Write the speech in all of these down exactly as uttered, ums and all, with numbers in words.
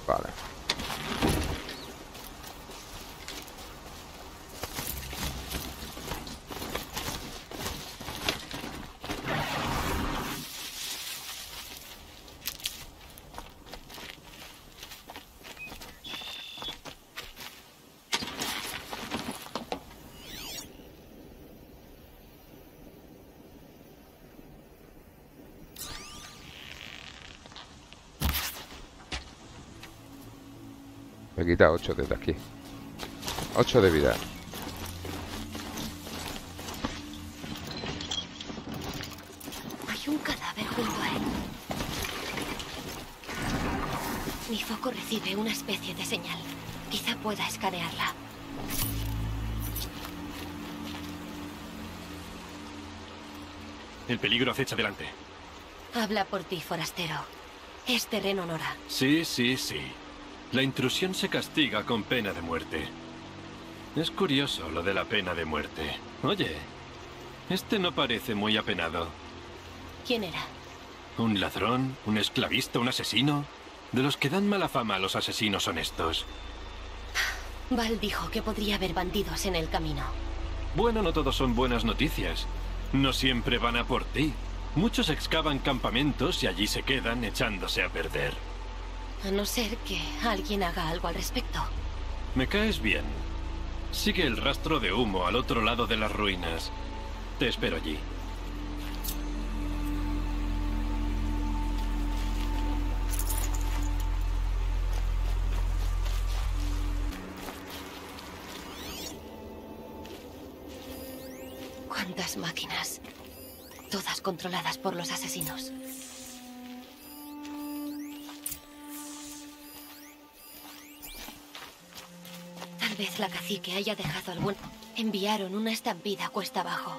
Vale. Me quita ocho desde aquí. ocho de vida. Hay un cadáver junto a él. Mi foco recibe una especie de señal. Quizá pueda escanearla. El peligro acecha delante. Habla por ti, forastero. Es terreno Nora. Sí, sí, sí. La intrusión se castiga con pena de muerte. Es curioso lo de la pena de muerte. Oye, este no parece muy apenado. ¿Quién era? ¿Un ladrón? ¿Un esclavista? ¿Un asesino? De los que dan mala fama a los asesinos honestos. Val dijo que podría haber bandidos en el camino. Bueno, no todos son buenas noticias. No siempre van a por ti. Muchos excavan campamentos y allí se quedan echándose a perder. A no ser que alguien haga algo al respecto. Me caes bien. Sigue el rastro de humo al otro lado de las ruinas. Te espero allí. ¿Cuántas máquinas? Todas controladas por los asesinos. Tal vez la cacique haya dejado algún... Enviaron una estampida cuesta abajo.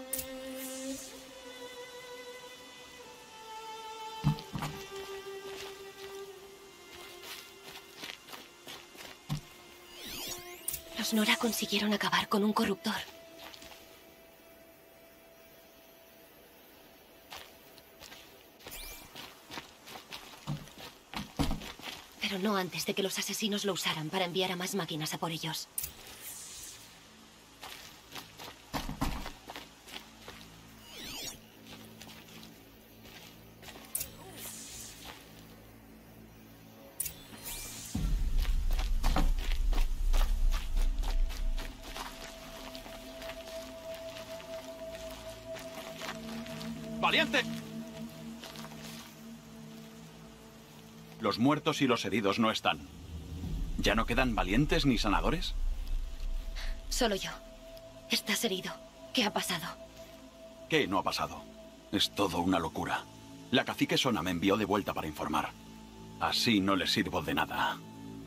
Los Nora consiguieron acabar con un corruptor. Pero no antes de que los asesinos lo usaran para enviar a más máquinas a por ellos. ¡Valiente! Los muertos y los heridos no están. ¿Ya no quedan valientes ni sanadores? Solo yo. Estás herido. ¿Qué ha pasado? ¿Qué no ha pasado? Es todo una locura. La cacique Sona me envió de vuelta para informar. Así no le sirvo de nada.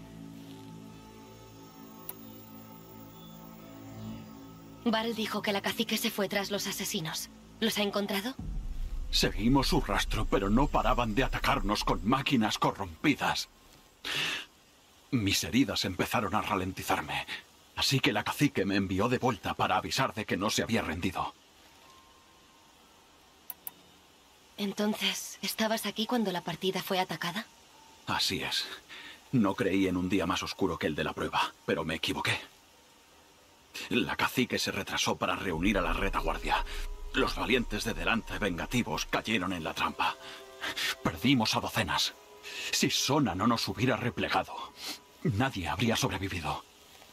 Val dijo que la cacique se fue tras los asesinos. ¿Los ha encontrado? Seguimos su rastro, pero no paraban de atacarnos con máquinas corrompidas. Mis heridas empezaron a ralentizarme, así que la cacique me envió de vuelta para avisar de que no se había rendido. Entonces, ¿estabas aquí cuando la partida fue atacada? Así es. No creí en un día más oscuro que el de la prueba, pero me equivoqué. La cacique se retrasó para reunir a la retaguardia. Los valientes de delante, vengativos, cayeron en la trampa. Perdimos a docenas. Si Sona no nos hubiera replegado, nadie habría sobrevivido.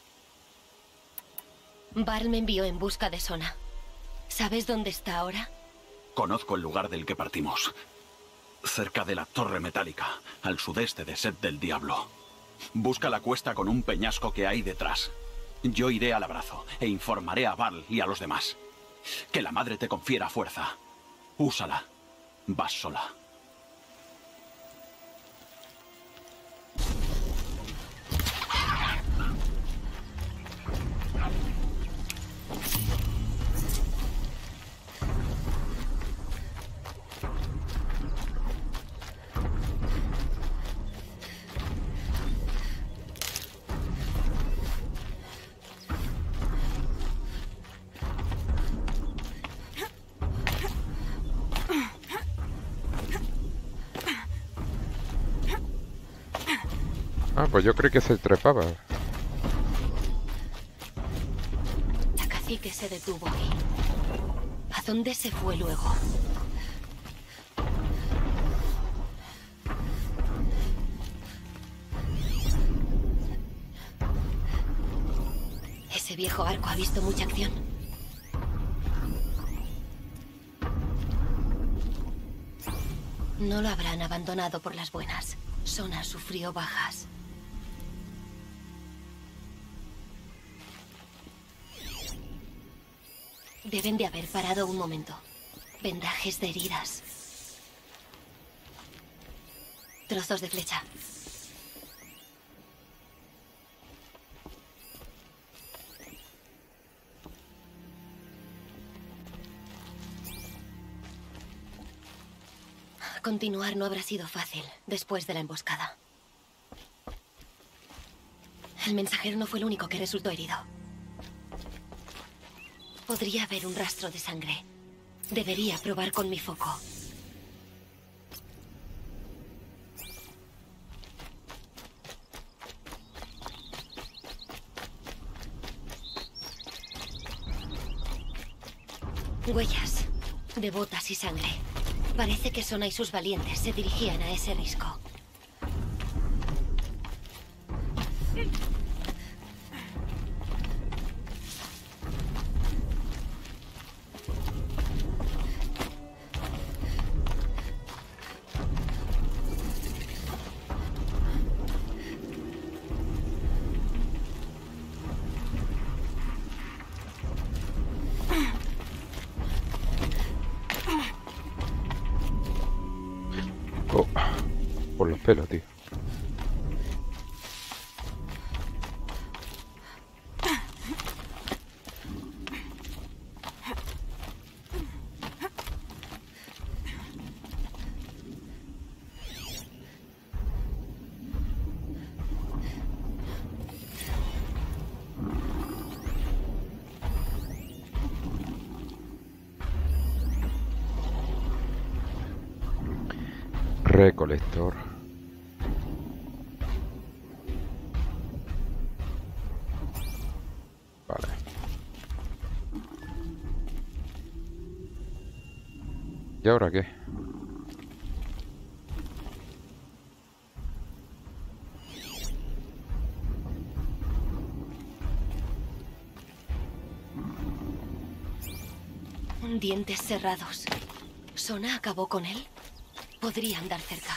Val me envió en busca de Sona. ¿Sabes dónde está ahora? Conozco el lugar del que partimos. Cerca de la torre metálica, al sudeste de Set del Diablo. Busca la cuesta con un peñasco que hay detrás. Yo iré al abrazo e informaré a Val y a los demás. Que la madre te confiera fuerza. Úsala. Vas sola. Ah, pues yo creí que se trepaba. La cacique se detuvo aquí. ¿A dónde se fue luego? Ese viejo arco ha visto mucha acción. No lo habrán abandonado por las buenas. Sona sufrió bajas. Deben de haber parado un momento. Vendajes de heridas. Trozos de flecha. Continuar no habrá sido fácil después de la emboscada. El mensajero no fue el único que resultó herido. Podría haber un rastro de sangre. Debería probar con mi foco. Huellas de botas y sangre. Parece que Sona y sus valientes se dirigían a ese risco. Por los pelos, tío. Recolector. Vale. ¿Y ahora qué? Dientes cerrados. ¿Sona acabó con él? Podría andar cerca.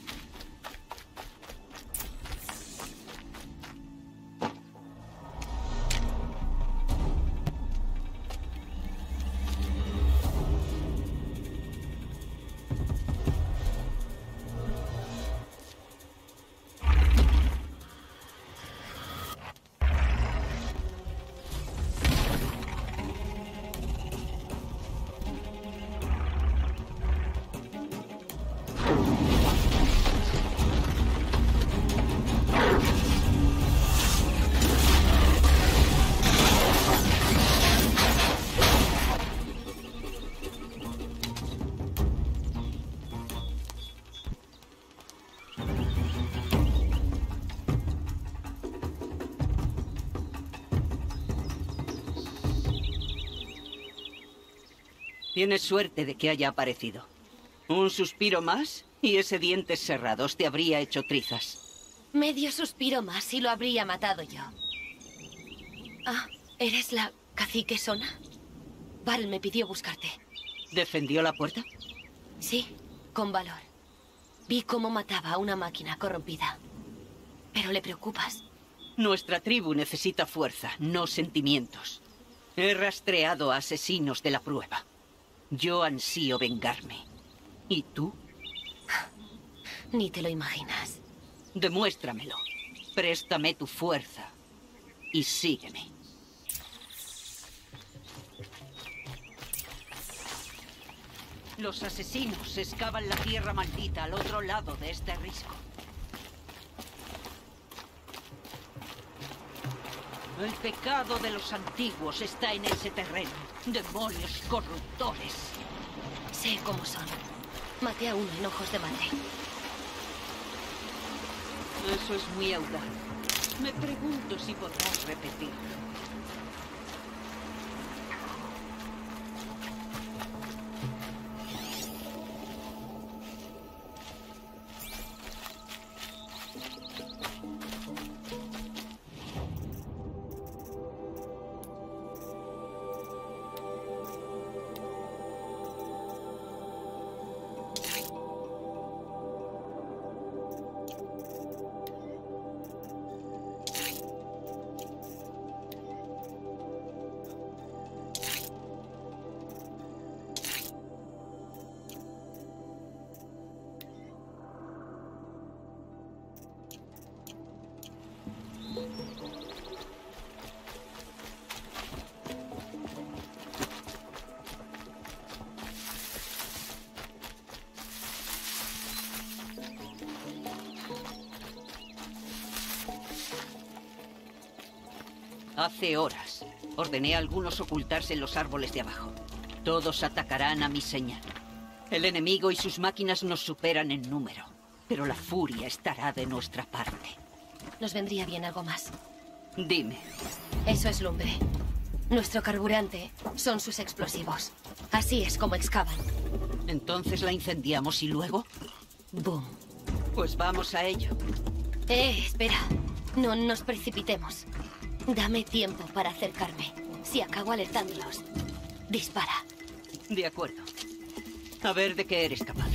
Tienes suerte de que haya aparecido. Un suspiro más y ese dientes cerrados te habría hecho trizas. Medio suspiro más y lo habría matado yo. Ah, ¿eres la cacique Sona? Val me pidió buscarte. ¿Defendió la puerta? Sí, con valor. Vi cómo mataba a una máquina corrompida. Pero le preocupas. Nuestra tribu necesita fuerza, no sentimientos. He rastreado a asesinos de la prueba. Yo ansío vengarme. ¿Y tú? Ni te lo imaginas. Demuéstramelo. Préstame tu fuerza. Y sígueme. Los asesinos excavan la tierra maldita al otro lado de este risco. El pecado de los antiguos está en ese terreno. Demonios corruptores. Sé cómo son. Maté a uno en ojos de madre. Eso es muy audaz. Me pregunto si podrás repetirlo. Hace horas, ordené a algunos ocultarse en los árboles de abajo. Todos atacarán a mi señal. El enemigo y sus máquinas nos superan en número, pero la furia estará de nuestra parte. Nos vendría bien algo más. Dime. Eso es lumbre. Nuestro carburante son sus explosivos. Así es como excavan. Entonces la incendiamos y luego... ¡Boom! Pues vamos a ello. Eh, espera. No nos precipitemos. Dame tiempo para acercarme. Si acabo alertándolos, dispara. De acuerdo. A ver de qué eres capaz.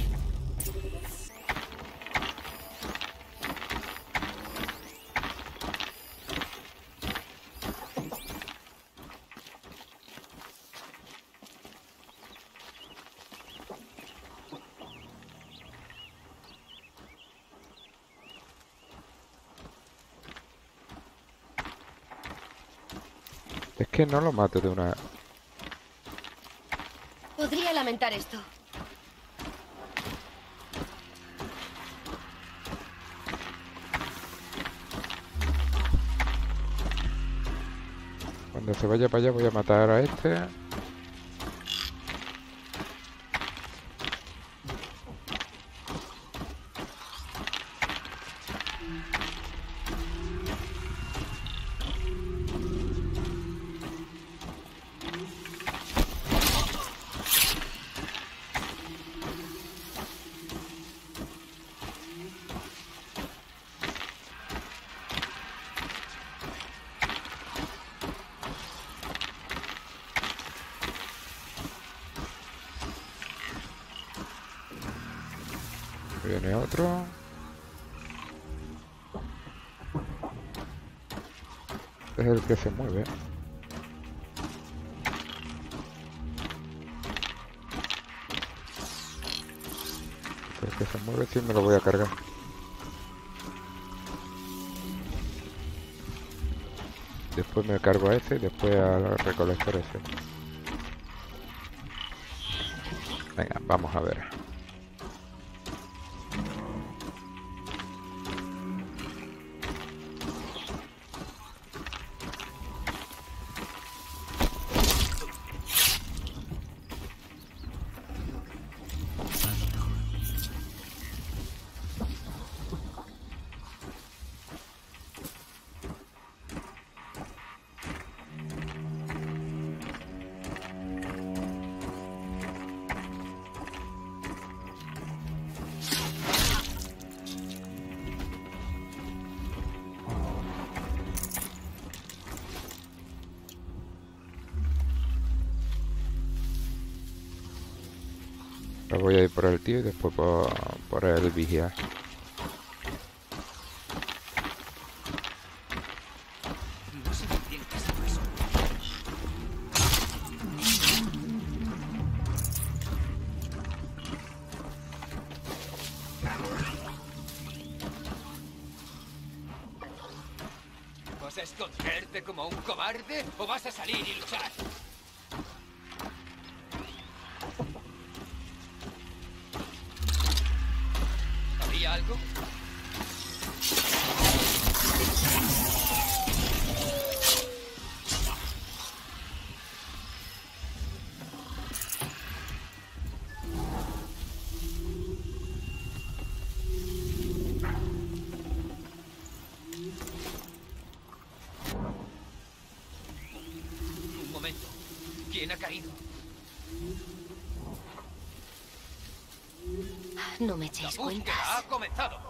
Es que no lo mato de una... Podría lamentar esto. Cuando se vaya para allá voy a matar a este. Viene otro. Es el que se mueve. El que se mueve sí me lo voy a cargar. Después me cargo a ese y después al recolector ese. Venga, vamos a ver. Ahora voy a ir por el tío y después por, por el vigía. ¿Vas a esconderte como un cobarde o vas a salir y luchar? ¿Había algo? ¿Quién ha caído? No me echéis La búsqueda cuentas. ha comenzado.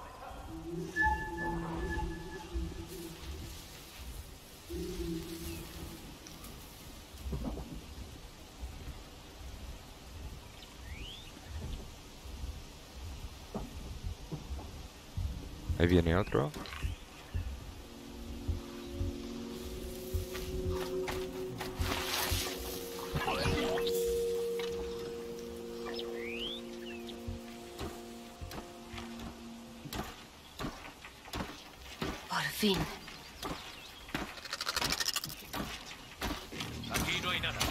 Ahí viene otro. Por fin. Aquí no hay nada.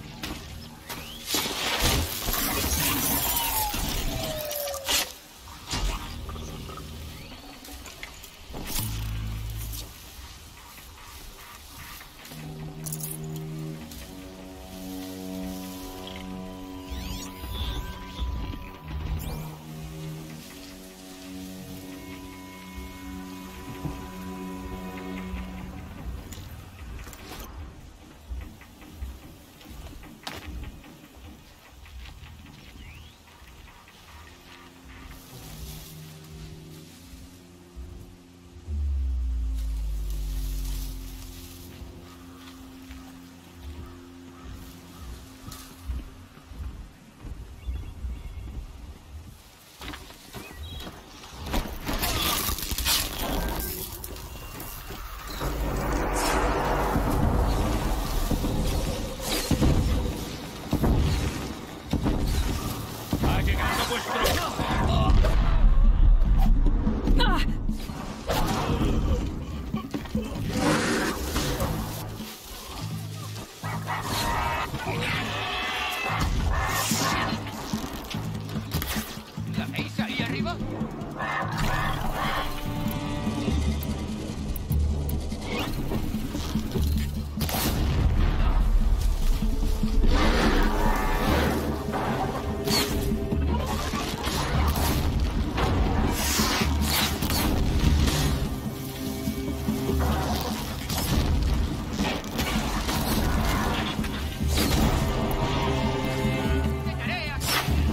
Ha llegado vuestro... ¿La veis ahí arriba? Llegaré aquí.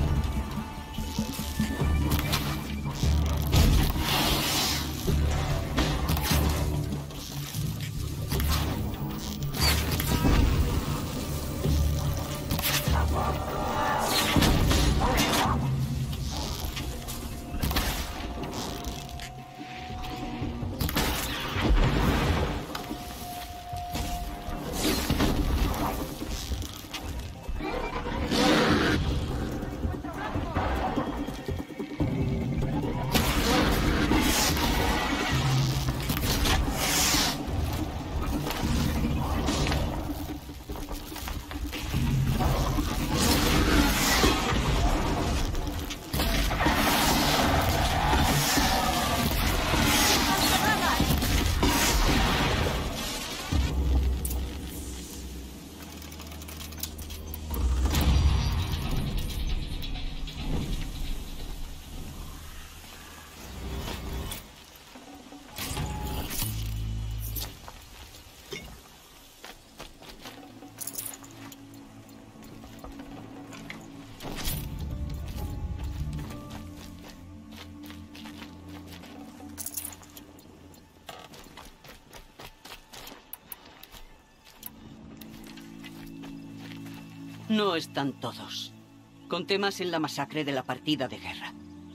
No están todos. Conté más en la masacre de la partida de guerra.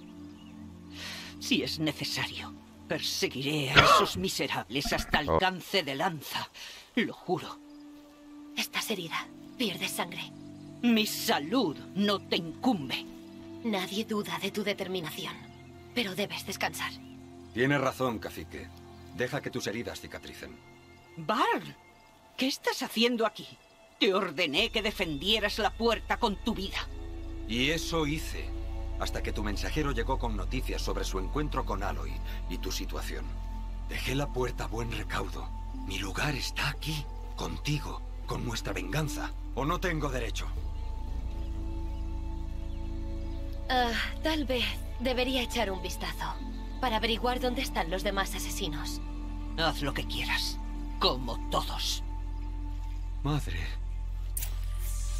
Si es necesario, perseguiré a esos miserables hasta el alcance de lanza. Lo juro. Estás herida. Pierdes sangre. Mi salud no te incumbe. Nadie duda de tu determinación. Pero debes descansar. Tienes razón, cacique. Deja que tus heridas cicatricen. Barl, ¿qué estás haciendo aquí? Te ordené que defendieras la puerta con tu vida. Y eso hice, hasta que tu mensajero llegó con noticias sobre su encuentro con Aloy y tu situación. Dejé la puerta a buen recaudo. Mi lugar está aquí, contigo, con nuestra venganza. ¿O no tengo derecho? Ah, tal vez debería echar un vistazo para averiguar dónde están los demás asesinos. Haz lo que quieras, como todos. Madre.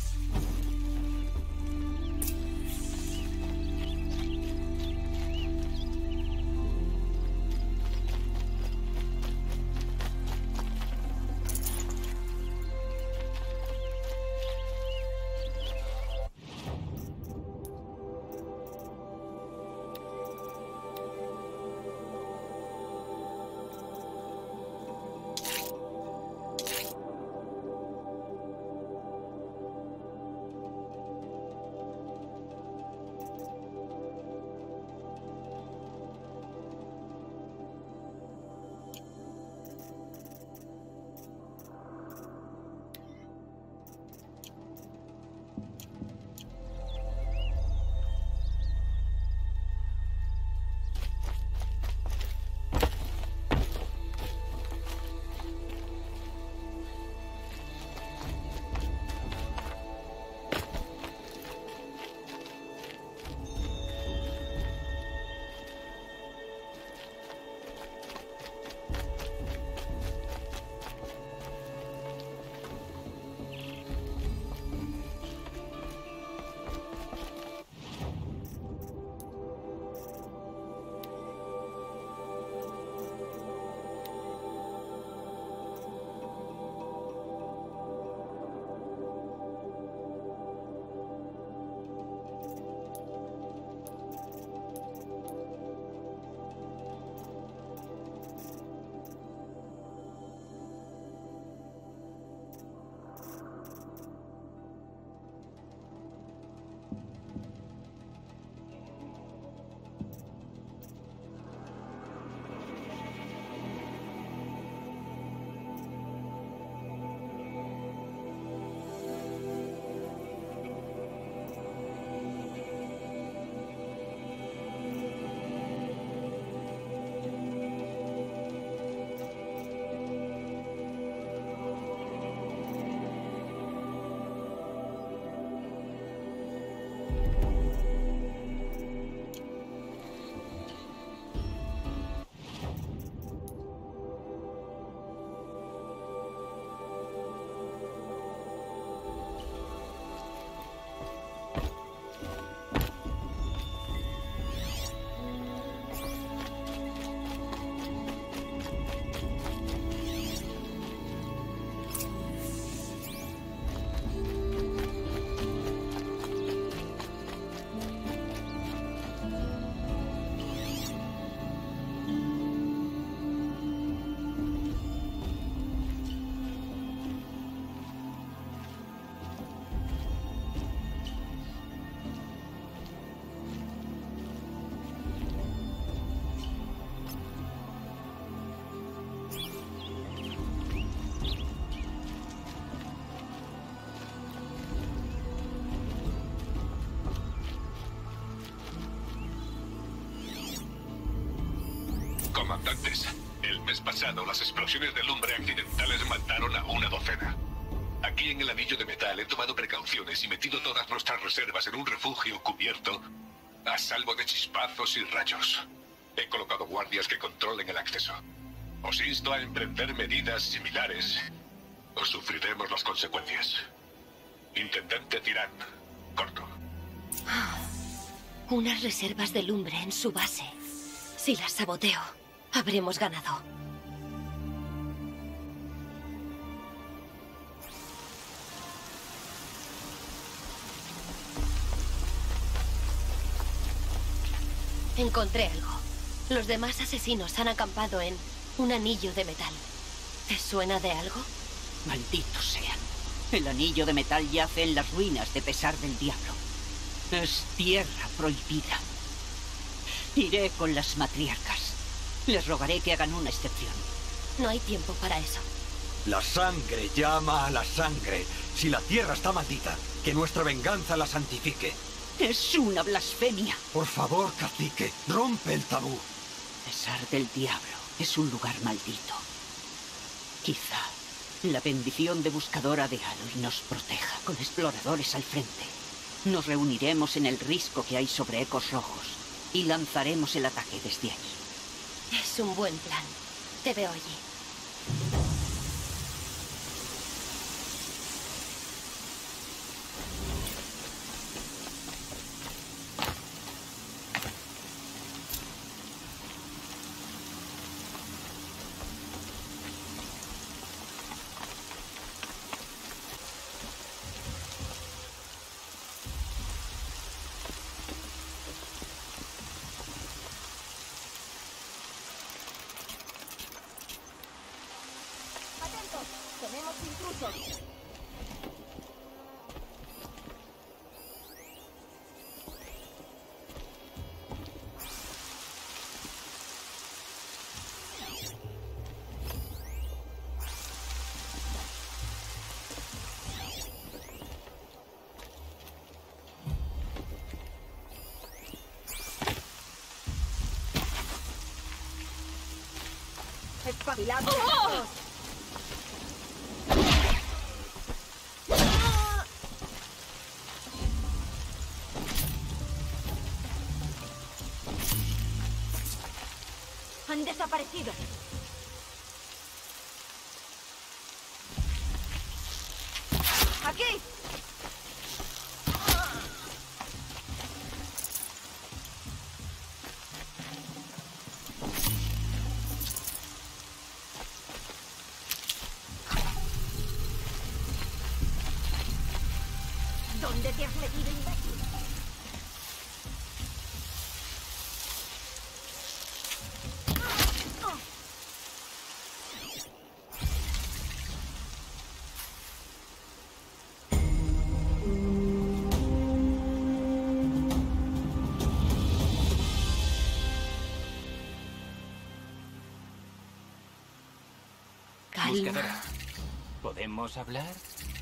comandantes. El mes pasado, las explosiones de lumbre accidentales mataron a una docena. Aquí en el anillo de metal he tomado precauciones y metido todas nuestras reservas en un refugio cubierto a salvo de chispazos y rayos. He colocado guardias que controlen el acceso. Os insto a emprender medidas similares o sufriremos las consecuencias. Intendente Tirán, corto. Unas reservas de lumbre en su base. Si las saboteo, habremos ganado. Encontré algo. Los demás asesinos han acampado en un anillo de metal. ¿Te suena de algo? Malditos sean. El anillo de metal yace en las ruinas de Pesar del Diablo. Es tierra prohibida. Iré con las matriarcas. Les rogaré que hagan una excepción. No hay tiempo para eso. La sangre llama a la sangre. Si la tierra está maldita, que nuestra venganza la santifique. Es una blasfemia. Por favor, cacique, rompe el tabú. Pesar del Diablo es un lugar maldito. Quizá la bendición de buscadora de Aloy nos proteja con exploradores al frente. Nos reuniremos en el risco que hay sobre Ecos Rojos y lanzaremos el ataque desde allí. Es un buen plan. Te veo allí. ¡Tenemos intrusos! ¡Espabilados! ¡Oh! Han desaparecido. ¡Aquí! ¿Dónde te has metido, imbécil? Buscadora, ¿podemos hablar?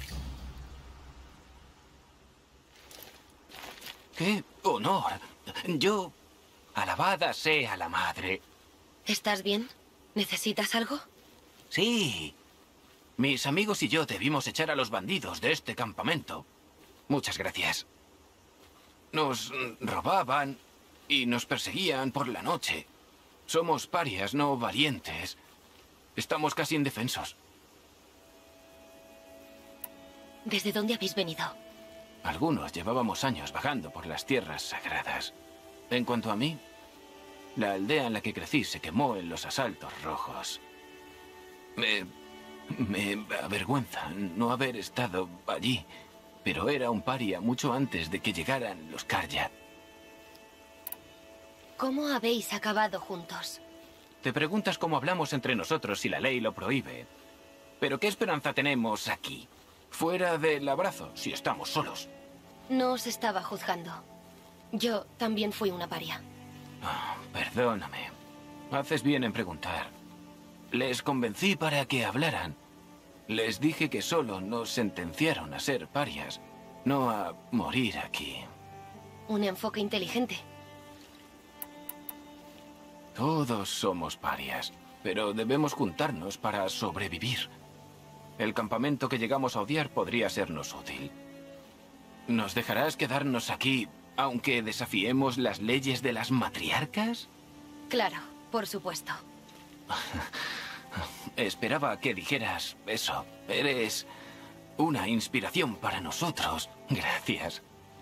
¡Qué honor! Yo... Alabada sea la madre. ¿Estás bien? ¿Necesitas algo? Sí. Mis amigos y yo debimos echar a los bandidos de este campamento. Muchas gracias. Nos robaban y nos perseguían por la noche. Somos parias, no valientes. Estamos casi indefensos. ¿Desde dónde habéis venido? Algunos llevábamos años vagando por las tierras sagradas. En cuanto a mí, la aldea en la que crecí se quemó en los asaltos rojos. Me... me avergüenza no haber estado allí, pero era un paria mucho antes de que llegaran los Karja. ¿Cómo habéis acabado juntos? Te preguntas cómo hablamos entre nosotros si la ley lo prohíbe. Pero ¿qué esperanza tenemos aquí? Fuera del abrazo, si estamos solos. No os estaba juzgando. Yo también fui una paria. Oh, perdóname. Haces bien en preguntar. Les convencí para que hablaran. Les dije que solo nos sentenciaron a ser parias, no a morir aquí. Un enfoque inteligente. Todos somos parias, pero debemos juntarnos para sobrevivir. El campamento que llegamos a odiar podría sernos útil. ¿Nos dejarás quedarnos aquí, aunque desafiemos las leyes de las matriarcas? Claro, por supuesto. Esperaba que dijeras eso. Eres una inspiración para nosotros. Gracias.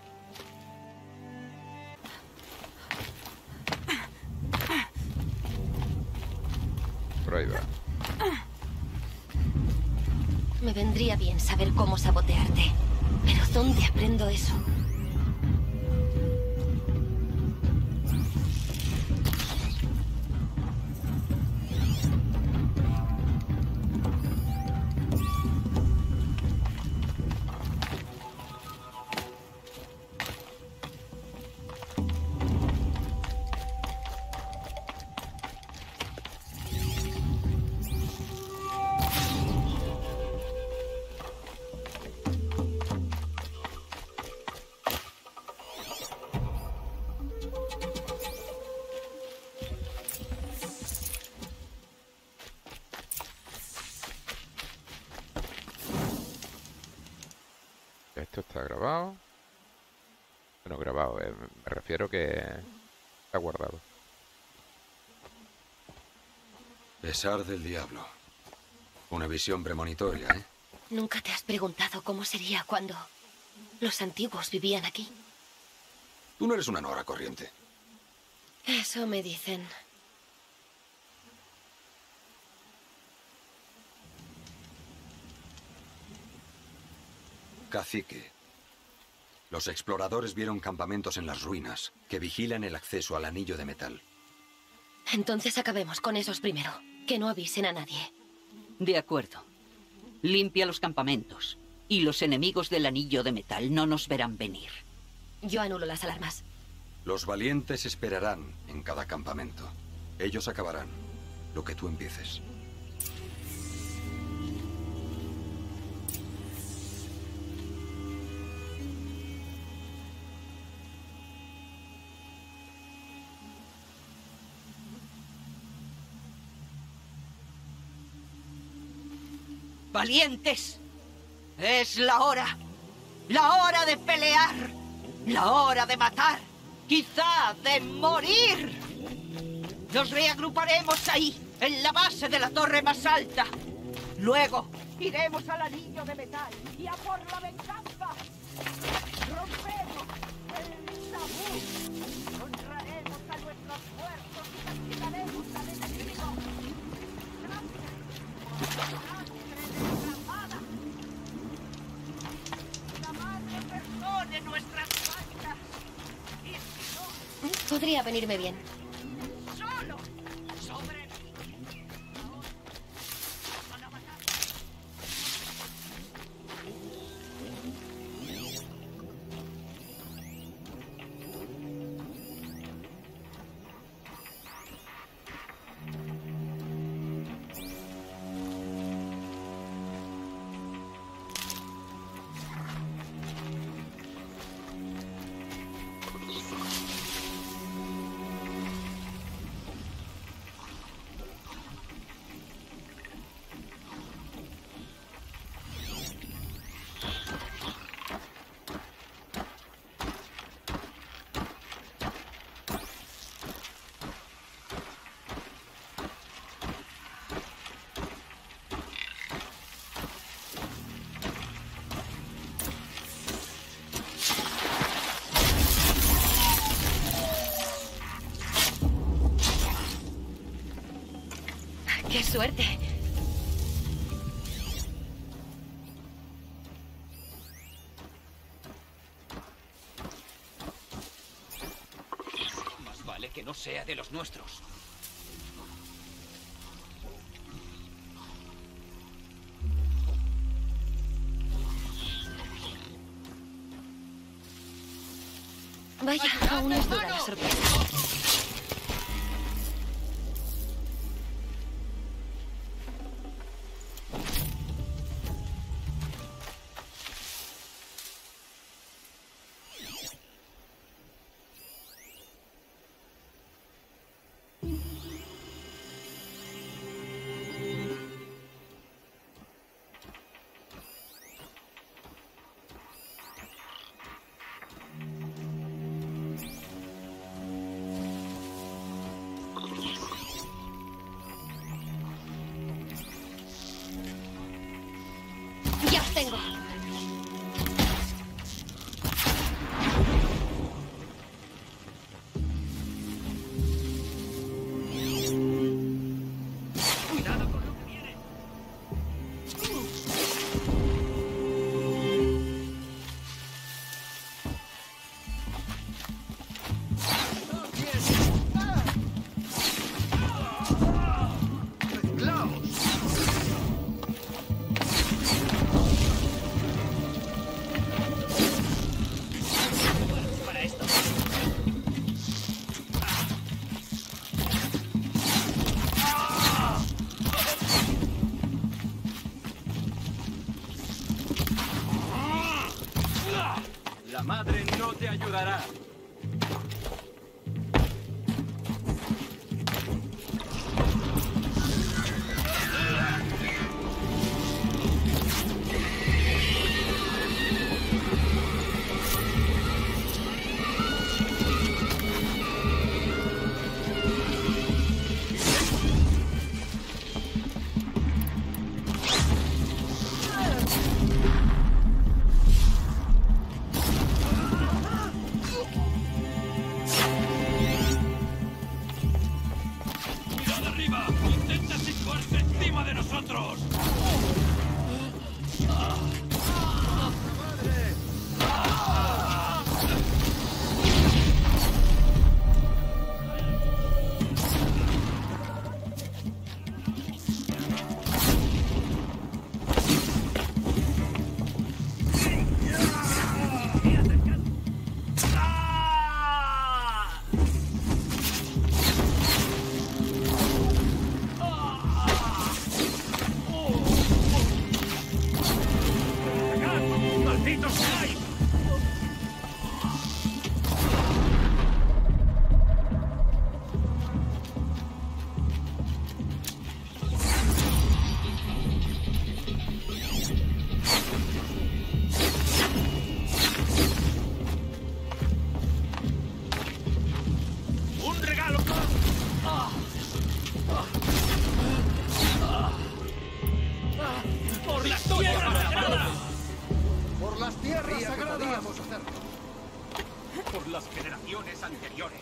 Por ahí va. Me vendría bien saber cómo sabotearte. Pero ¿dónde aprendo eso? Esto está grabado. Bueno, grabado, eh, me refiero que está guardado. Pesar del diablo. Una visión premonitoria, ¿eh? ¿Nunca te has preguntado cómo sería cuando los antiguos vivían aquí? Tú no eres una Nora corriente. Eso me dicen. Cacique. Los exploradores vieron campamentos en las ruinas que vigilan el acceso al anillo de metal. Entonces acabemos con esos primero. Que no avisen a nadie. De acuerdo. Limpia los campamentos. Y los enemigos del anillo de metal no nos verán venir. Yo anulo las alarmas. Los valientes esperarán en cada campamento. Ellos acabarán lo que tú empieces. ¡Valientes! Es la hora. La hora de pelear. La hora de matar. Quizá de morir. Nos reagruparemos ahí, en la base de la torre más alta. Luego, iremos al anillo de metal y a por la venganza. Rompemos el tabú. Honraremos a nuestros muertos y castigaremos al enemigo. La madre perdone nuestras faltas. Y si no, Podría venirme bien. solo sobre mí. Para matar. ¡Qué suerte! Más vale que no sea de los nuestros. Vaya, aún es dura la sorpresa. Ya os tengo. Cuidado con lo que viene. Para esto. La madre no te ayudará. ¡Cuidado arriba! ¡Intenta situarse encima de nosotros! ¡Malditos seáis! ¡Un regalo! ¡Por la tierra sagrada! Por las tierras sagradas. Podíamos hacerlo. Por las generaciones anteriores.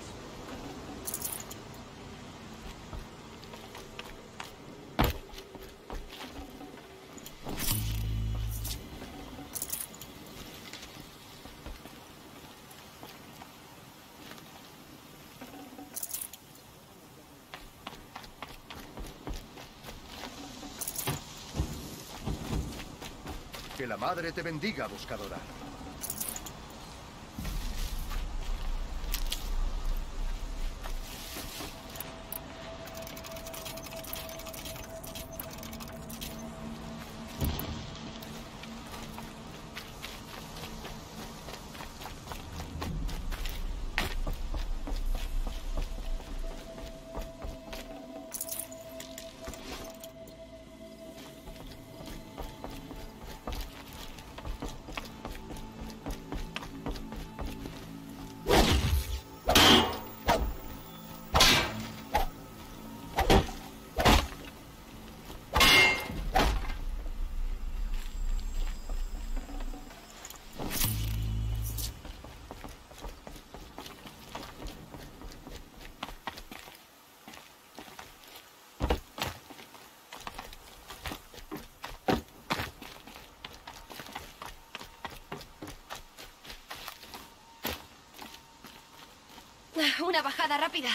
Que la madre te bendiga, buscadora. Una bajada rápida.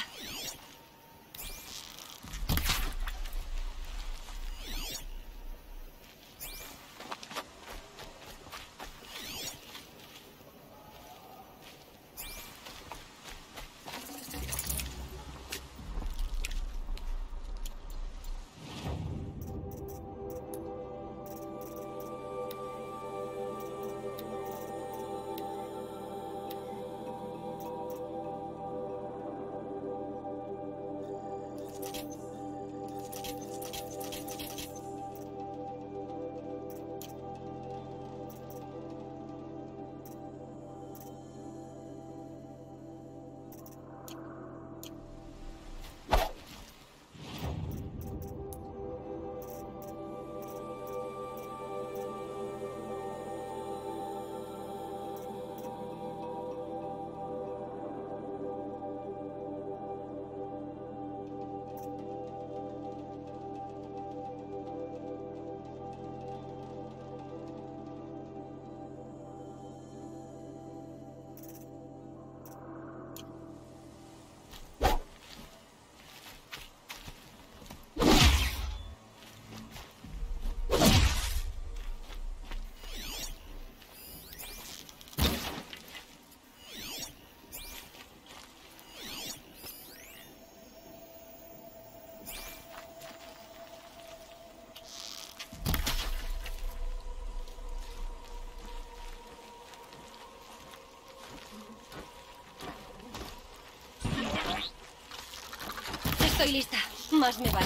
Estoy lista. Más me vale.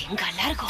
Venga, largo.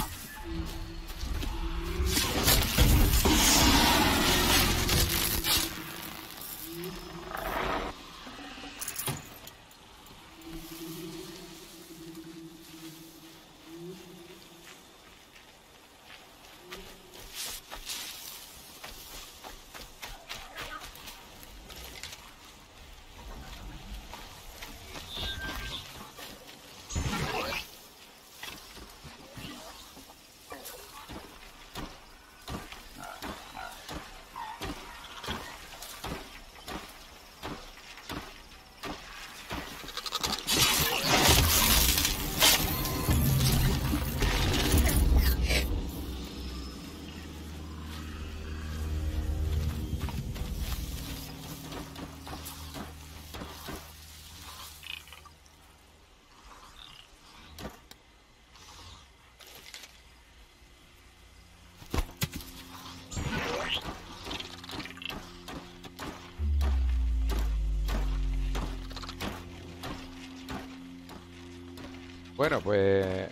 Bueno, pues...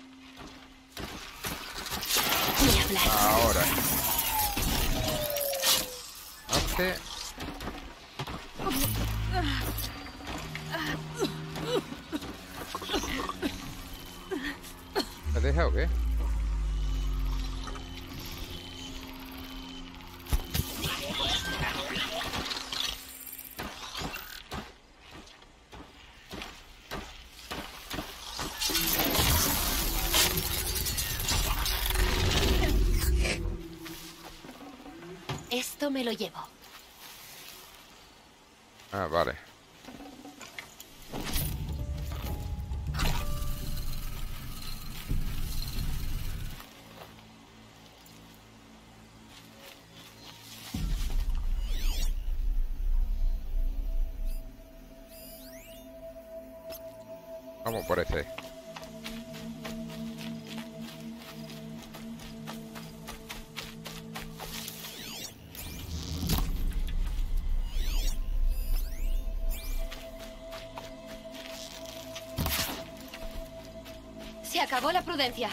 ahora. Antes... ¿Me has dejado o qué? Esto me lo llevo. Ah, vale. Vamos por ese. Se acabó la prudencia.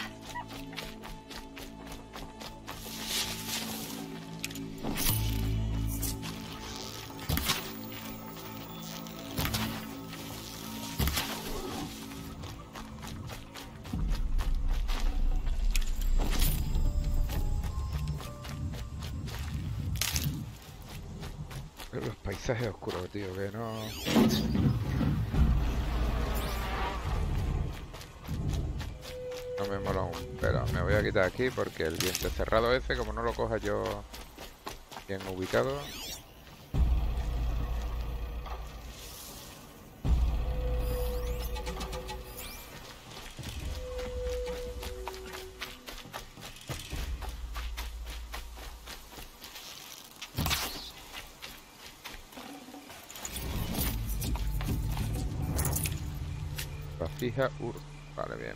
Los paisajes oscuros, tío, que no... No me mola un... Pero me voy a quitar aquí porque el diente cerrado ese, como no lo coja yo bien ubicado... Vasija ur... Vale, bien.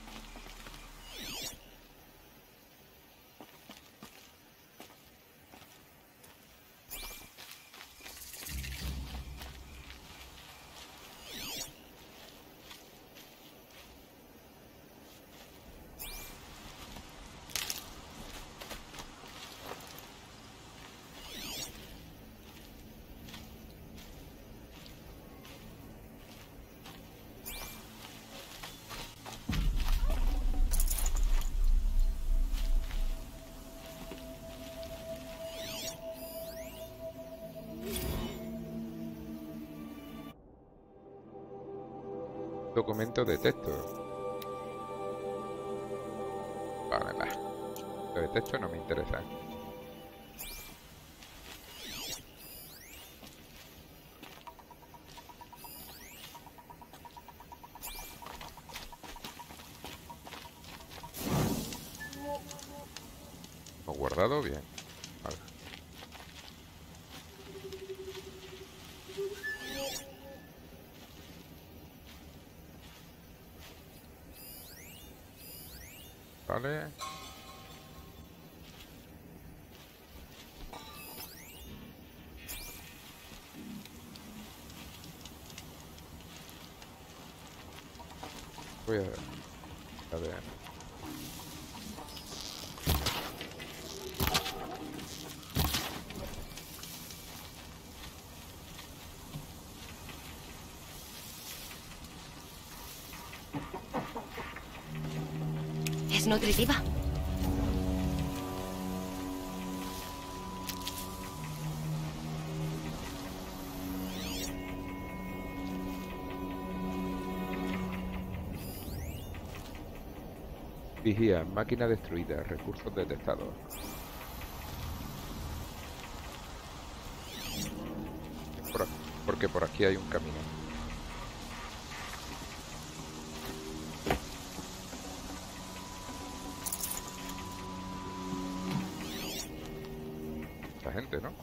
Documento de texto. Vale, va. Lo de texto no me interesa. ¿Lo he guardado? Bien. Vale. Vale. Voy a ver. A ver. Es nutritiva. Vigía, máquina destruida, recursos detectados. Por aquí, porque por aquí hay un camino. Esta gente, ¿no?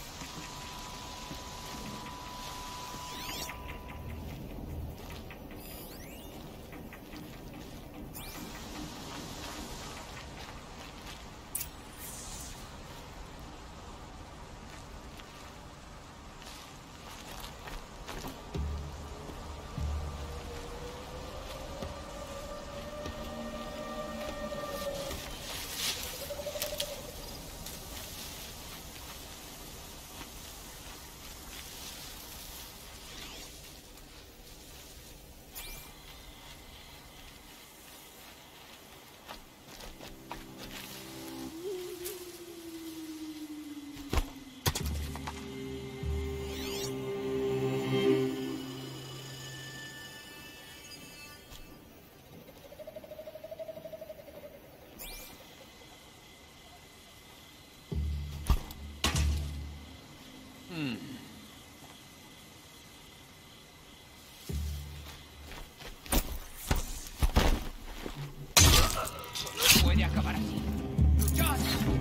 Puede acabar así. ¡Luchad!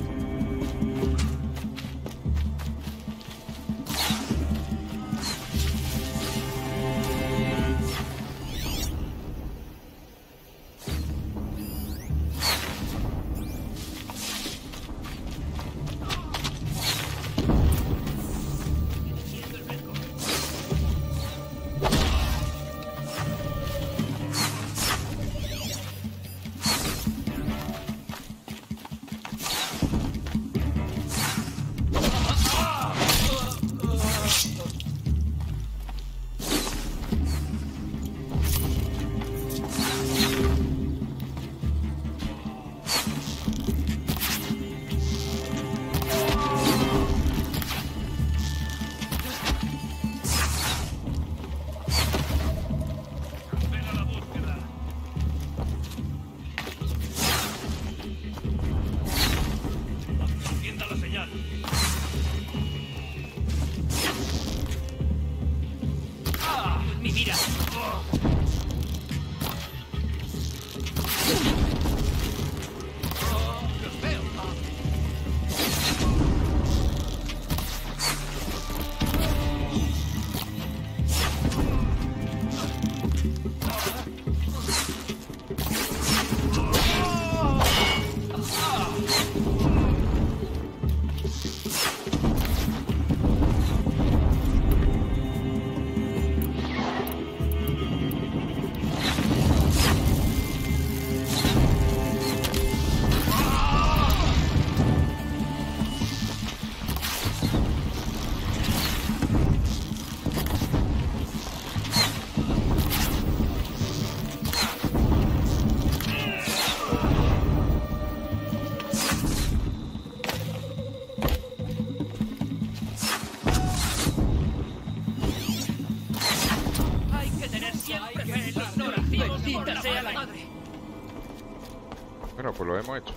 Bueno, pues lo hemos hecho.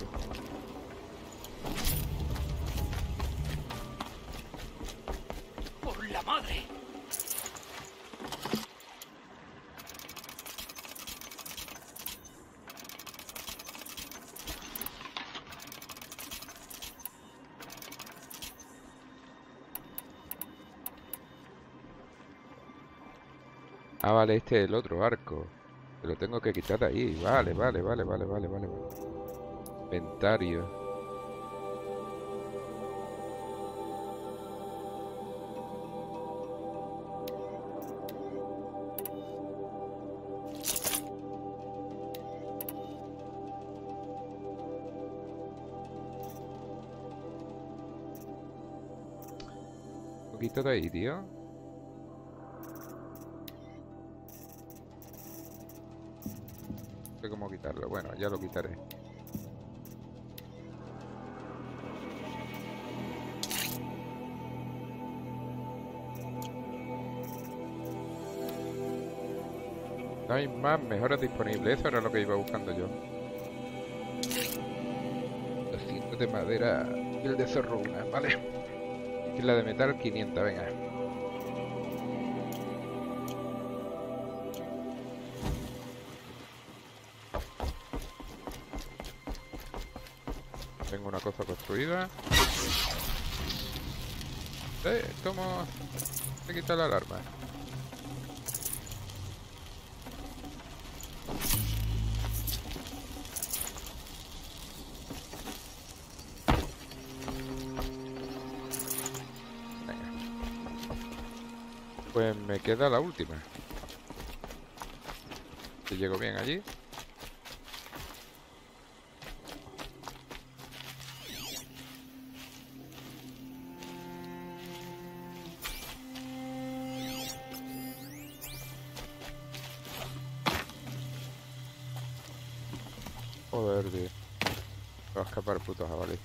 ¡Por la madre! Ah, vale, este es el otro arco. Lo tengo que quitar de ahí. Vale, vale, vale, vale, vale, vale. Inventario. Lo quito de ahí, tío. No sé cómo quitarlo. Bueno, ya lo quitaré. No hay más mejoras disponibles. Eso era lo que iba buscando yo. doscientos de madera y el de zorro una, vale. Y la de metal quinientos, venga. Tengo una cosa construida. Eh, ¿cómo se quita la alarma? Venga. Pues me queda la última. Si llego bien allí. Joder, tío. Me va a escapar puto jabalí.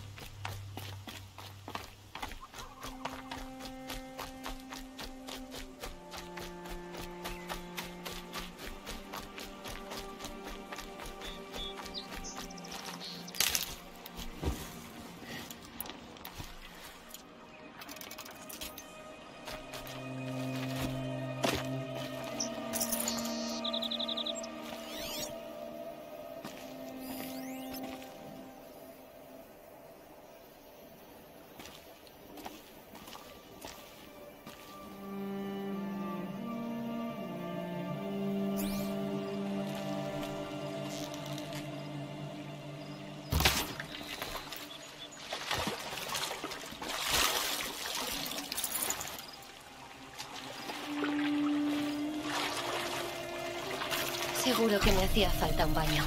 Seguro que me hacía falta un baño.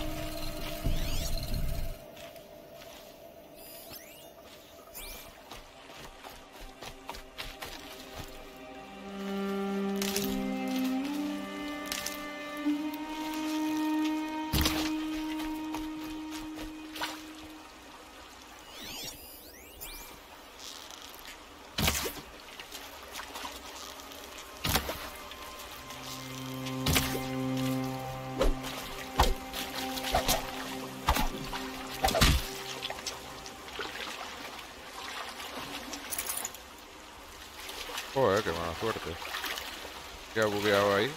Joder, qué mala suerte. ¿Qué ha bugueado ahí?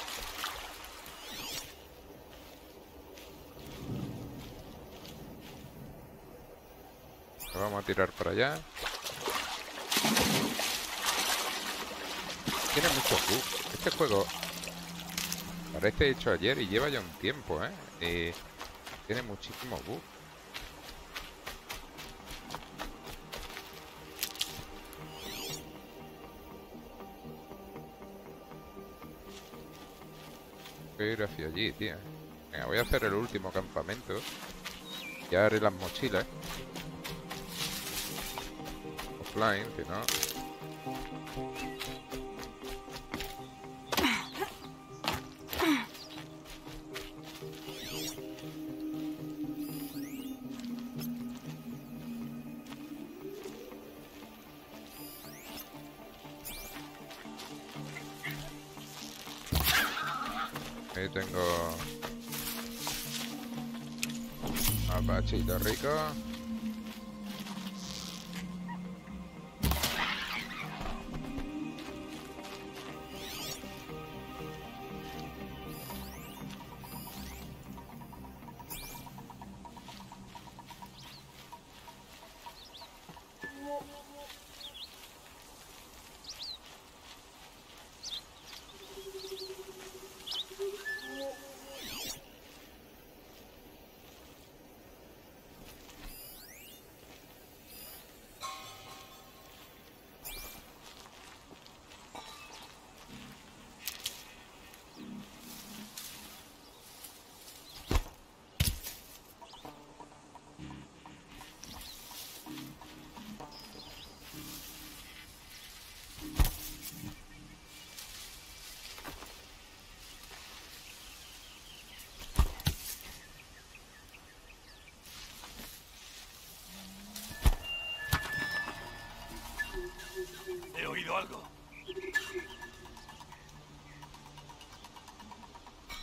Lo vamos a tirar para allá. Tiene muchos bugs. Este juego parece hecho ayer y lleva ya un tiempo, ¿eh? Y tiene muchísimos bugs. Voy a ir hacia allí, tío. Venga, voy a hacer el último campamento. Ya haré las mochilas. Offline, si no. Ahí tengo apachito rico. He oído algo.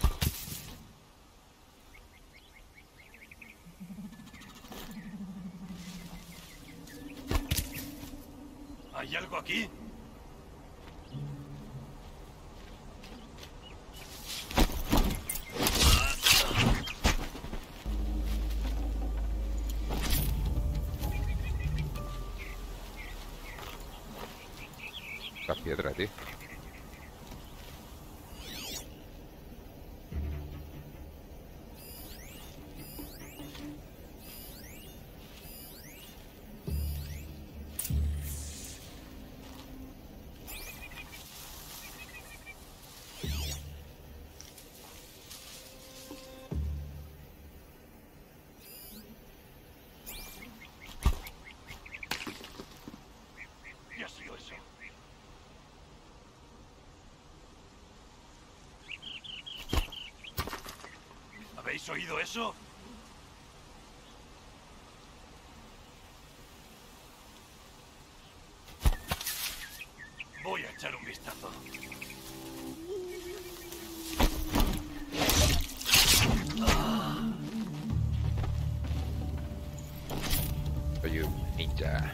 aquí? La piedra, tío. ¿Qué ha sido eso? ¿Habéis oído eso? Voy a echar un vistazo. Soy un ninja.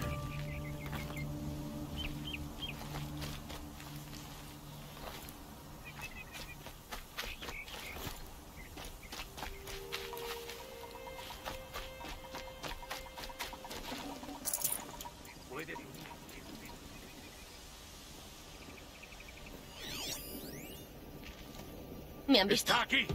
Me han visto. ¡Está aquí!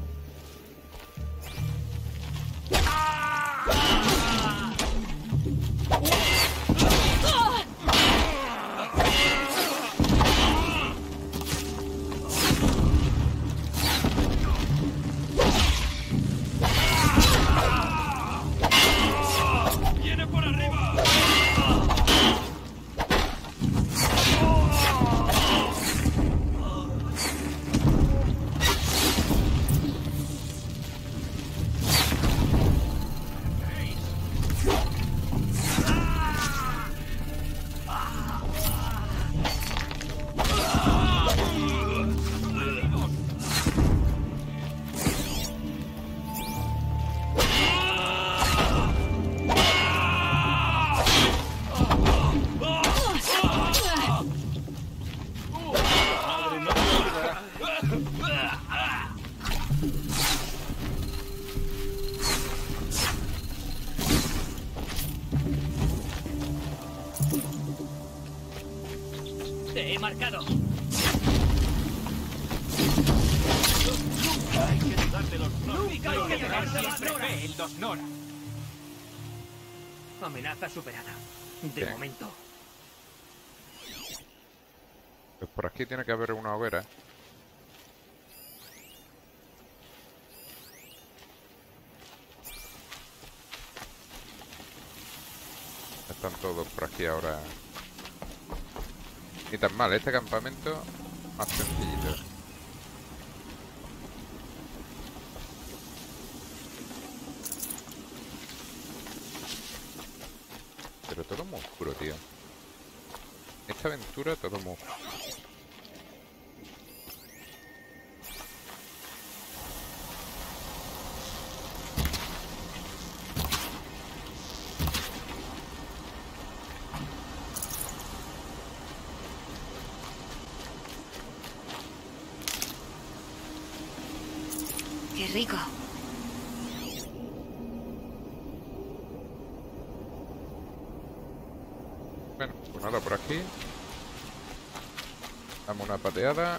¡Viene por arriba! Te he marcado. Nunca hay que dudar de los Nora. Nunca hay que dudar de los Siempre Nora. fe en los Nora. Amenaza superada. De Bien. momento. Pues por aquí tiene que haber una hoguera. Están todos por aquí ahora. Ni tan mal, este campamento más sencillito. Pero todo muy oscuro, tío. Esta aventura todo muy oscuro. Qué rico. Bueno, pues nada, por aquí. Damos una pateada.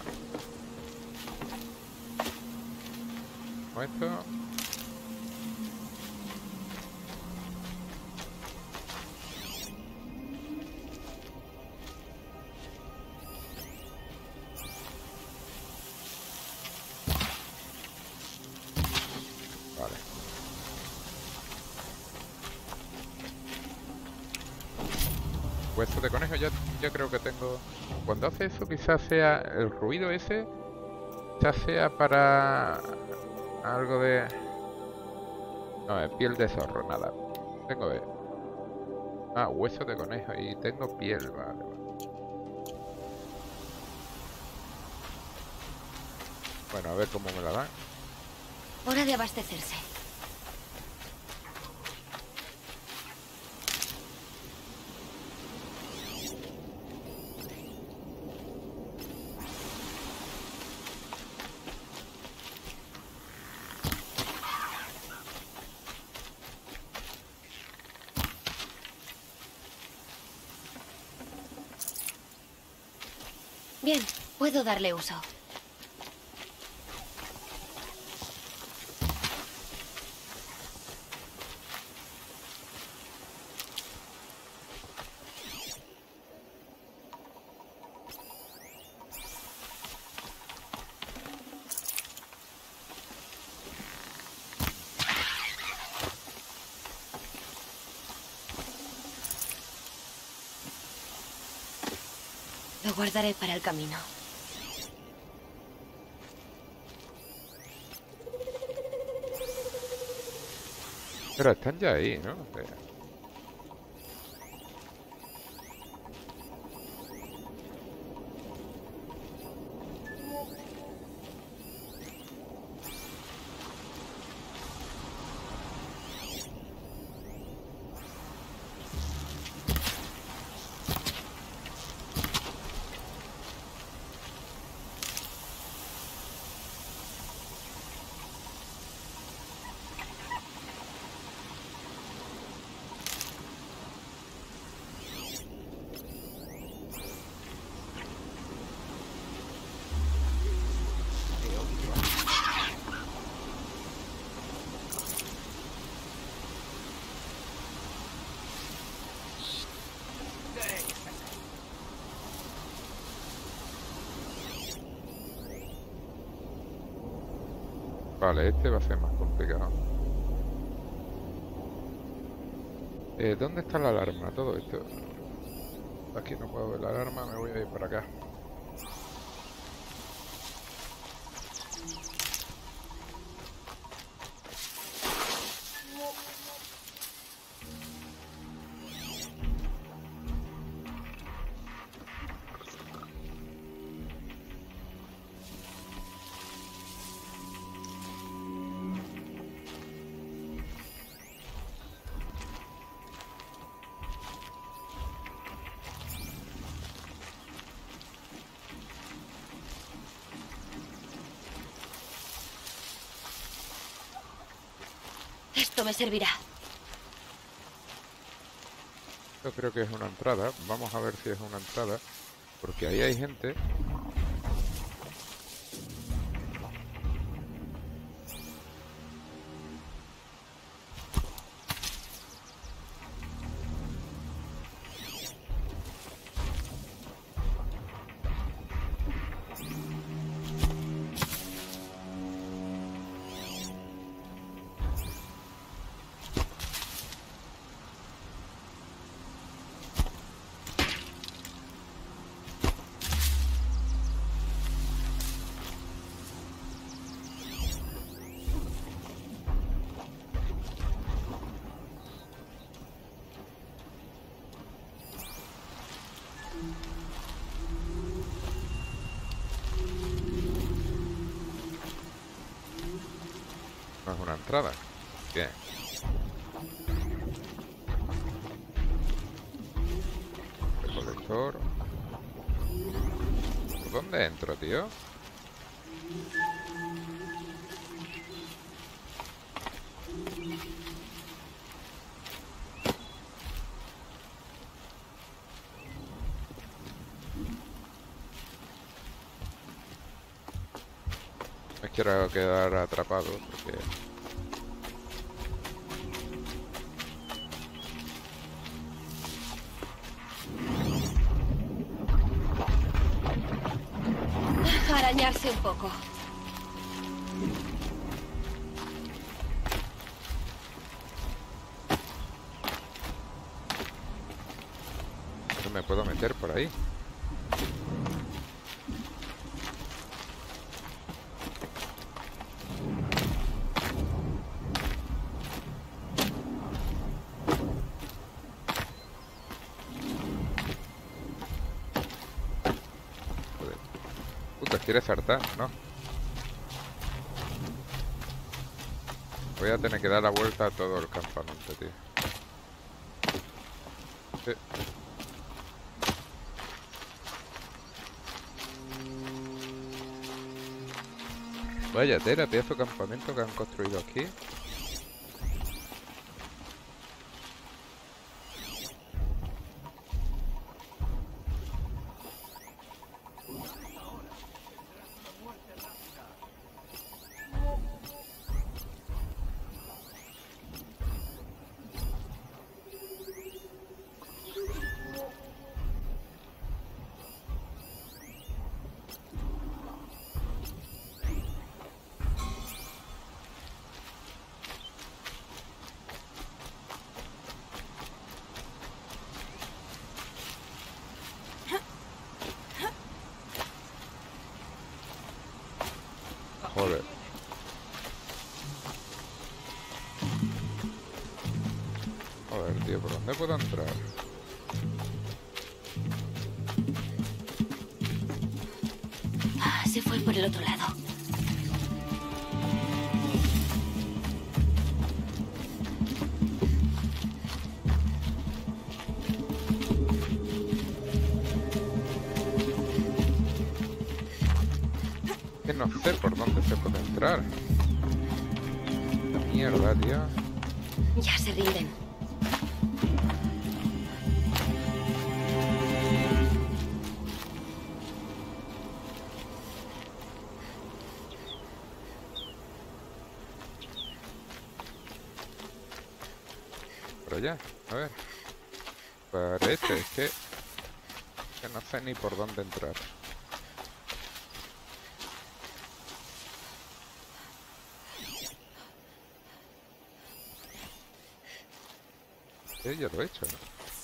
Como esto. Vale. Hueso de conejo ya, ya creo que tengo. Cuando hace eso quizás sea el ruido ese, quizás sea para algo de... No, es piel de zorro, nada. Tengo de... Ah, hueso de conejo y tengo piel, vale, vale. Bueno, a ver cómo me la dan. Hora de abastecerse. Bien, puedo darle uso. Lo guardaré para el camino. Pero están ya ahí, ¿no? Eh, Vale, este va a ser más complicado. Eh, ¿dónde está la alarma? Todo esto. Aquí no puedo ver la alarma, me voy a ir para acá. Esto me servirá. Yo creo que es una entrada. Vamos a ver si es una entrada. Porque ahí hay gente. No es una entrada. Bien. Recolector. ¿Por dónde entro, tío? Me quiero quedar atrapado porque... Arañarse un poco. No me puedo meter por ahí. ¿Quieres saltar? No. Voy a tener que dar la vuelta a todo el campamento, tío. Sí. Vaya tela, pedazo de campamento que han construido aquí. Joder. Joder, tío, ¿por dónde puedo entrar? Ah, se fue por el otro lado. Que no sé por dónde se puede entrar. La mierda, tío. Ya se rinden. Pero ya, a ver. Parece es que... que no sé ni por dónde entrar. Sí, ya lo he hecho, ¿no?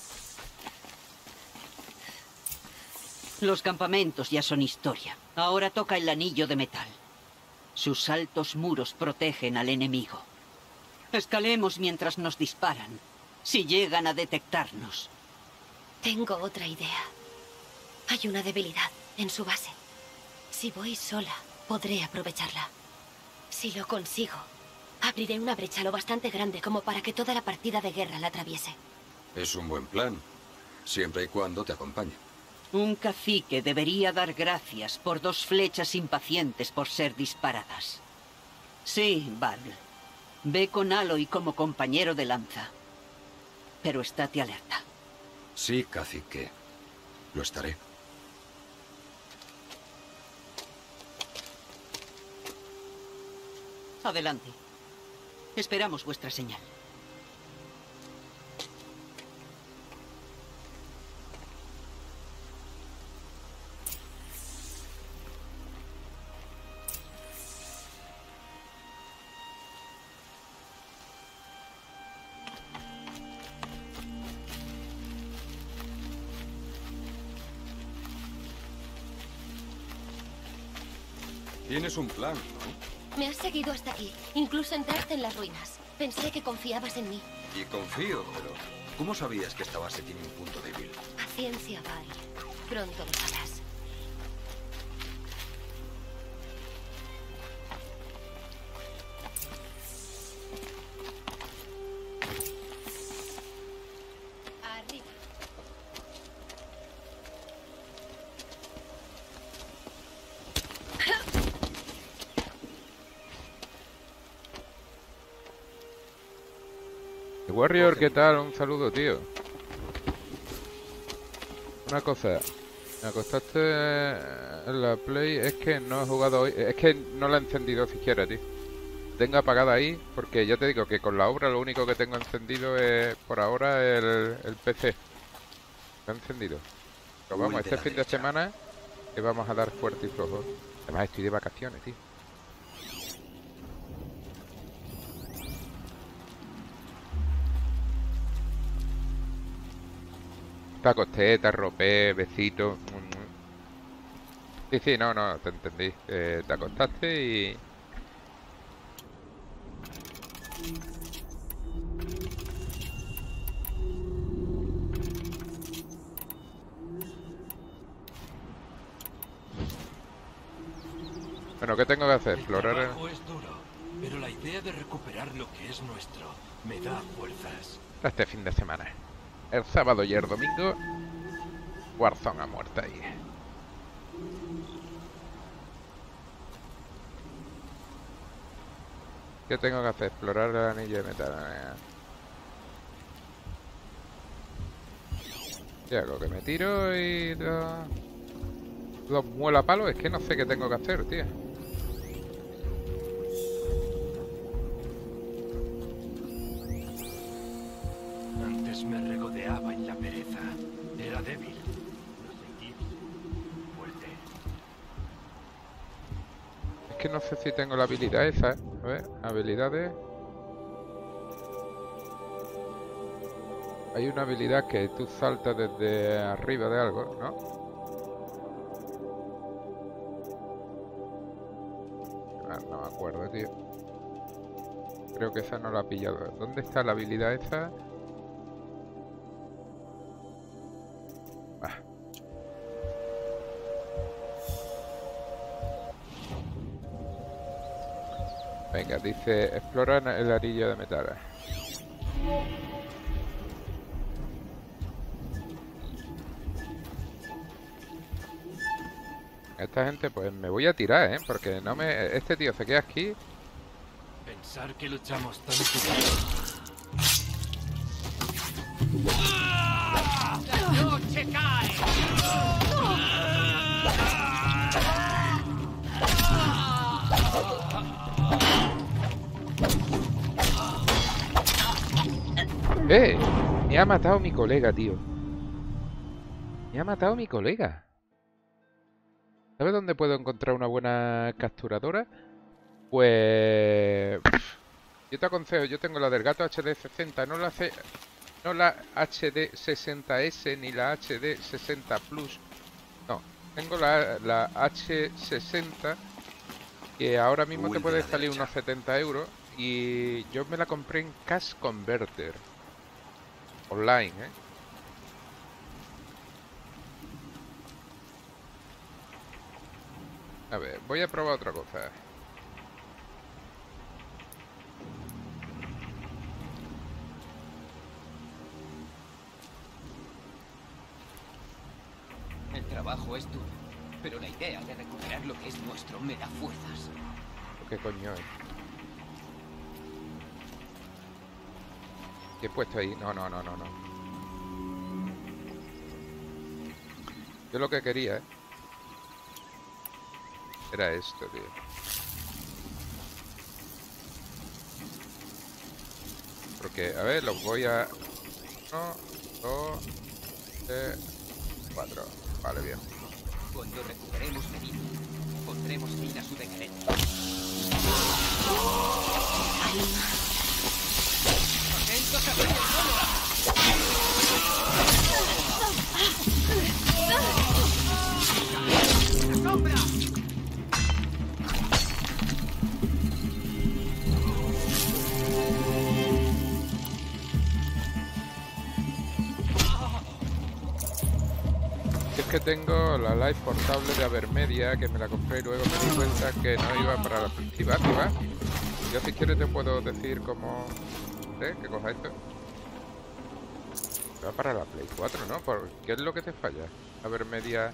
Los campamentos ya son historia. Ahora toca el anillo de metal. Sus altos muros protegen al enemigo. Escalemos mientras nos disparan, si llegan a detectarnos. Tengo otra idea. Hay una debilidad en su base. Si voy sola, podré aprovecharla. Si lo consigo, abriré una brecha lo bastante grande como para que toda la partida de guerra la atraviese. Es un buen plan, siempre y cuando te acompañe. Un cacique debería dar gracias por dos flechas impacientes por ser disparadas. Sí, Val. Ve con Aloy como compañero de lanza. Pero estate alerta. Sí, cacique. Lo estaré. Adelante. Esperamos vuestra señal. Tienes un plan, ¿no? Me has seguido hasta aquí. Incluso entraste en las ruinas. Pensé que confiabas en mí. Y confío, pero ¿cómo sabías que esta base tiene un punto débil? Paciencia, Val. Pronto lo sabrás. Arriba. Warrior, ¿qué tal? Un saludo, tío. Una cosa, me acostaste en la Play, es que no he jugado hoy, es que no la he encendido siquiera, tío. Tengo apagada ahí, porque ya te digo que con la obra lo único que tengo encendido es, por ahora, el, el P C. Lo he encendido. Pero vamos, este fin de semana que vamos a dar fuerte y flojo. Además estoy de vacaciones, tío. Te acosté, te arropé, besito. Sí, sí, no, no, te entendí. Eh, te acostaste y... Bueno, ¿qué tengo que hacer? Explorar el... trabajo es duro, pero la idea de recuperar lo que es nuestro me da fuerzas. Este fin de semana. El sábado y el domingo, Warzone a muerte ahí. ¿Qué tengo que hacer? Explorar el anillo de metal. ¿Qué hago? ¿Que me tiro y lo... los muelo a palo? Es que no sé qué tengo que hacer, tío. Antes me regodeaba en la pereza. Era débil. No seguí fuerte. Es que no sé si tengo la habilidad esa. A ver, habilidades. Hay una habilidad que tú saltas desde arriba de algo, ¿no? A Ah, no me acuerdo, tío. Creo que esa no la he pillado. ¿Dónde está la habilidad esa? Ah. Venga, dice, explora el anillo de metal. Esta gente, pues me voy a tirar, ¿eh? Porque no me... Este tío se queda aquí. Pensar que luchamos tanto. ¡La noche cae! ¡Eh! Me ha matado mi colega, tío. Me ha matado mi colega. ¿Sabes dónde puedo encontrar una buena capturadora? Pues... Yo te aconsejo, yo tengo la del gato H D sesenta, no la C... No la H D sesenta S ni la H D sesenta Plus. No, tengo la, la H sesenta, que ahora mismo Uy, te de puede la salir derecha. unos setenta euros. Y yo me la compré en Cash Converter. Online, ¿eh? A ver, voy a probar otra cosa. El trabajo es duro, pero la idea de recuperar lo que es nuestro me da fuerzas. ¿Qué coño es? ¿Qué he puesto ahí? No, no, no, no, no. Yo lo que quería, ¿eh? Era esto, tío. Porque, a ver, los voy a... Uno, dos, tres, cuatro. Vale, bien. Cuando recuperemos Medina, pondremos fin a su decadencia. ¡Atentos a el ¡La sombra! Es que tengo la live portable de Avermedia, que me la compré y luego me di cuenta que no iba para la... ¿Y va? ¿Y va? Yo si quieres te puedo decir cómo... ¿Eh? Que coja esto. Va para la Play cuatro, ¿no? ¿Por qué es lo que te falla? Avermedia...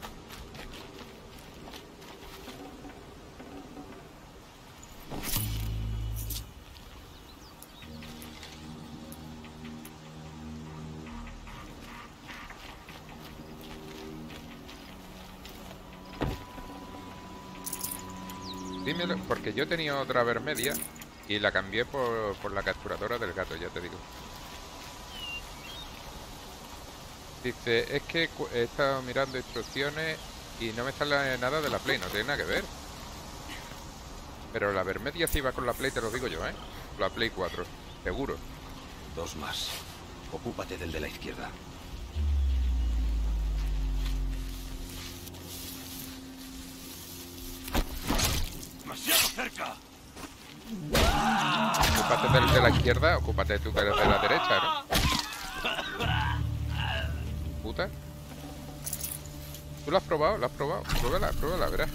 Dímelo, porque yo tenía otra Avermedia y la cambié por, por la capturadora del gato, ya te digo. Dice, es que cu- he estado mirando instrucciones y no me sale nada de la Play, no tiene nada que ver. Pero la Avermedia sí va con la Play, te lo digo yo, ¿eh? La Play cuatro, seguro. Dos más. Ocúpate del de la izquierda. ¡Demasiado cerca! Ocúpate del de la izquierda, ocúpate tú que eres de la derecha, ¿no? Puta. ¿Tú lo has probado? ¿Lo has probado? Pruébala, pruébala, verás.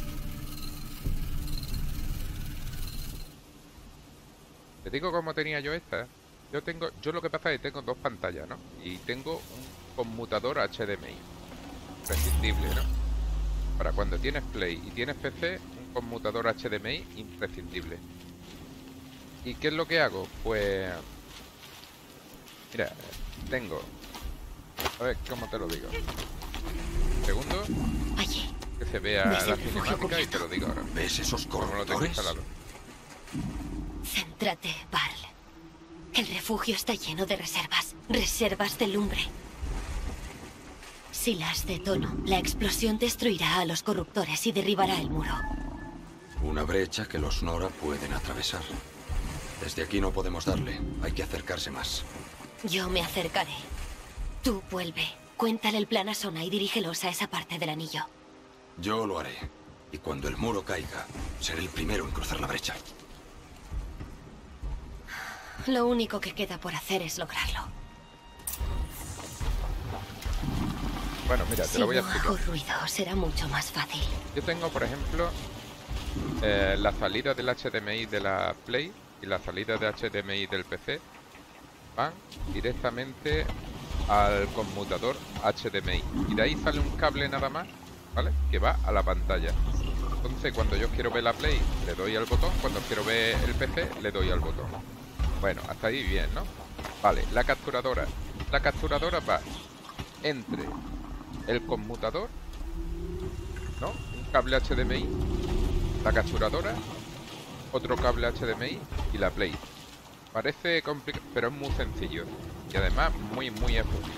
Te digo cómo tenía yo esta. Yo tengo, yo lo que pasa es que tengo dos pantallas, ¿no? Y tengo un conmutador H D M I. Imprescindible, ¿no? Para cuando tienes Play y tienes P C, un conmutador H D M I imprescindible. ¿Y qué es lo que hago? Pues... Mira, tengo... A ver, ¿cómo te lo digo? Segundo, Allí. que se vea ¿Ves la el refugio cinemática y cubierto? te lo digo ahora. ¿Ves esos Como lo tengo corruptores? instalado. Céntrate, Barl. El refugio está lleno de reservas. Reservas de lumbre. Si las detono, la explosión destruirá a los corruptores y derribará el muro. Una brecha que los Nora pueden atravesar. Desde aquí no podemos darle. Hay que acercarse más. Yo me acercaré. Tú vuelve. Cuéntale el plan a Sona y dirígelos a esa parte del anillo. Yo lo haré. Y cuando el muro caiga, seré el primero en cruzar la brecha. Lo único que queda por hacer es lograrlo. Bueno, mira, te si lo voy a no explicar. hago ruido, será mucho más fácil. Yo tengo, por ejemplo, eh, la salida del H D M I de la Play y la salida de H D M I del P C van directamente al conmutador H D M I. Y de ahí sale un cable nada más, ¿vale? Que va a la pantalla. Entonces, cuando yo quiero ver la Play, le doy al botón. Cuando quiero ver el P C, le doy al botón. Bueno, hasta ahí bien, ¿no? Vale, la capturadora. La capturadora va entre el conmutador, ¿no? Un cable H D M I, la capturadora, otro cable H D M I y la Play. Parece complicado, pero es muy sencillo. Y además muy, muy efectivo.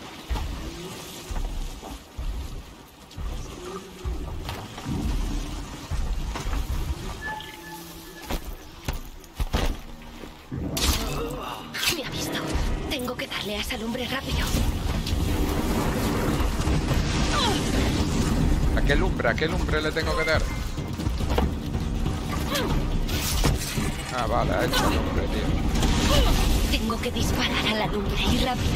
Me ha visto. Tengo que darle a esa lumbre rápido. ¿A qué lumbre? ¿A qué lumbre le tengo que dar? Ah, vale, a esa lumbre, tío. Tengo que disparar a la lumbre y rápido.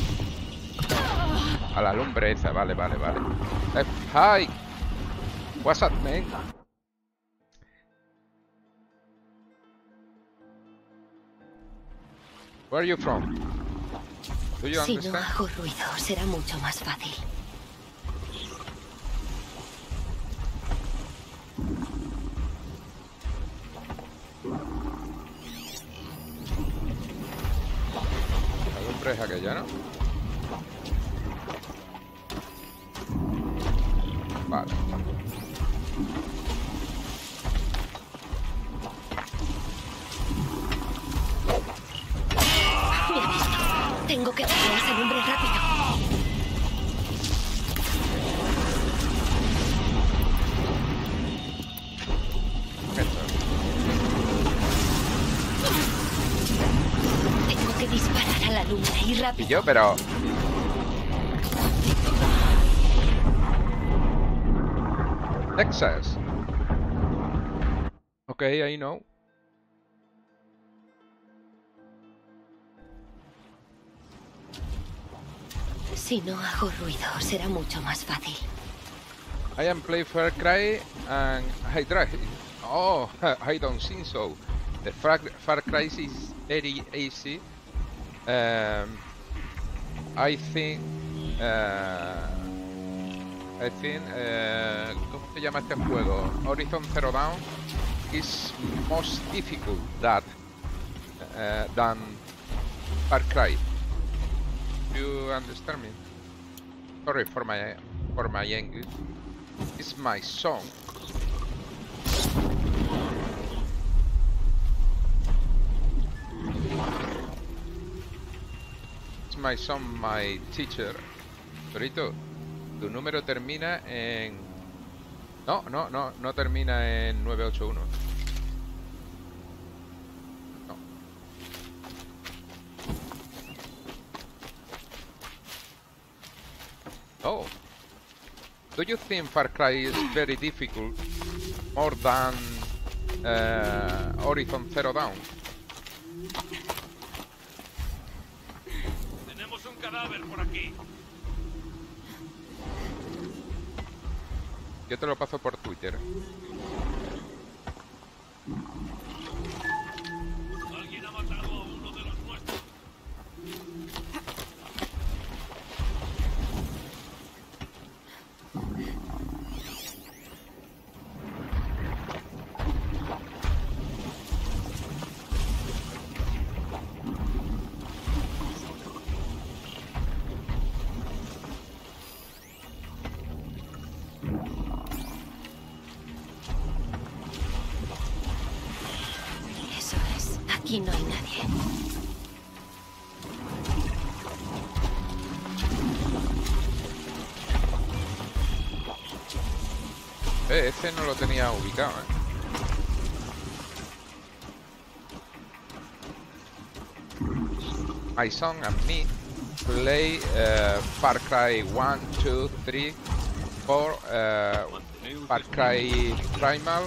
A la lumbre esa, vale, vale, vale. Eh, hi. What's up, man? Where are you from? Do you Si understand? no hago ruido, será mucho más fácil. La lumbre es aquella, ¿no? Vale. Me ha visto. Tengo que darle a esa lumbre rápido. Tengo que disparar a la lumbre y rápido. Y yo, pero... Texas. Ok, I know. Si no hago ruido, será mucho más fácil. I am play Far Cry and I drive. Oh, I don't think so. The Far, Far Cry is very easy. Um, I think. Uh, I think. Uh, ¿Cómo se llama este juego? Horizon Zero Dawn is most difficult that uh, than Far Cry. You understand me? Sorry for my for my English. It's my song. It's my song, my teacher. Torito, tu número termina en... No, no, no, no termina en nueve ocho uno. No. Oh. Do you think Far Cry is very difficult, more than uh, Horizon Zero Dawn? Tenemos un cadáver por aquí. Yo te lo paso por Twitter. Alguien ha matado a uno de los nuestros. Eso es. Aquí no hay nadie. Eh, ese no lo tenía ubicado, eh. My son and me play uh, Far Cry one, two, three, four, uh, Far Cry Primal.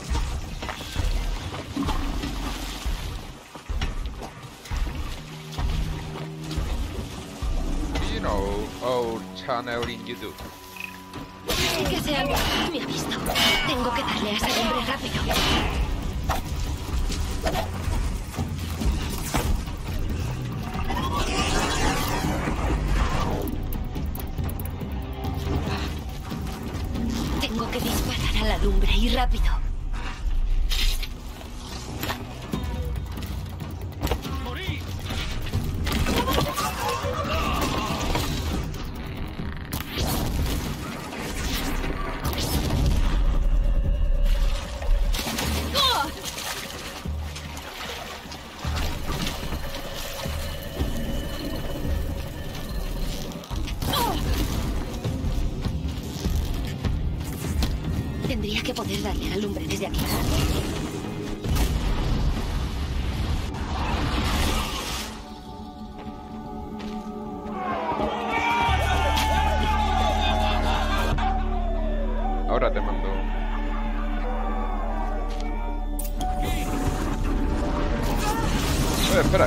You know, our channel in YouTube. Que sea algo. Me ha visto. Tengo que darle a ese hombre rápido. Tengo que disparar a la lumbre y rápido. Tendría que poder darle a la lumbre desde aquí. Ahora te mando. Eh, espera.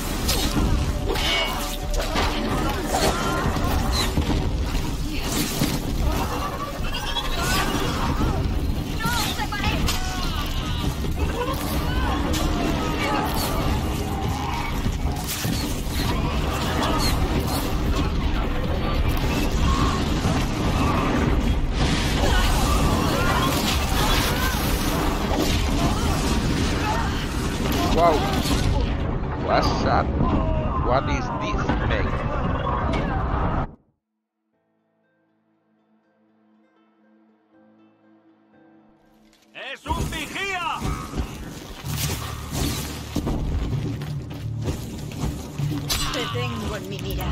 Wow. What's up? What is this, mate? ¡Es un vigía! Te tengo en mi mira.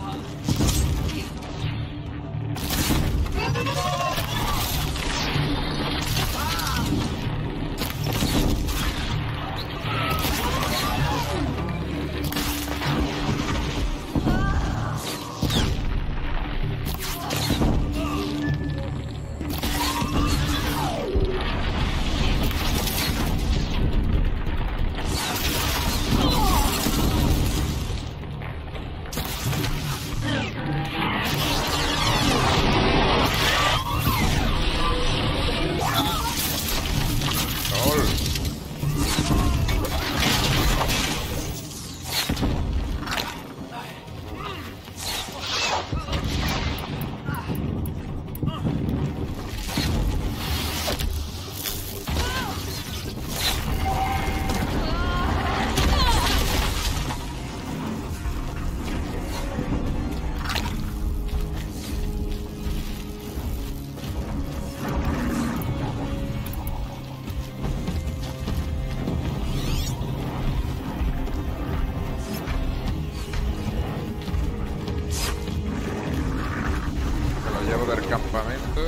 Del campamento,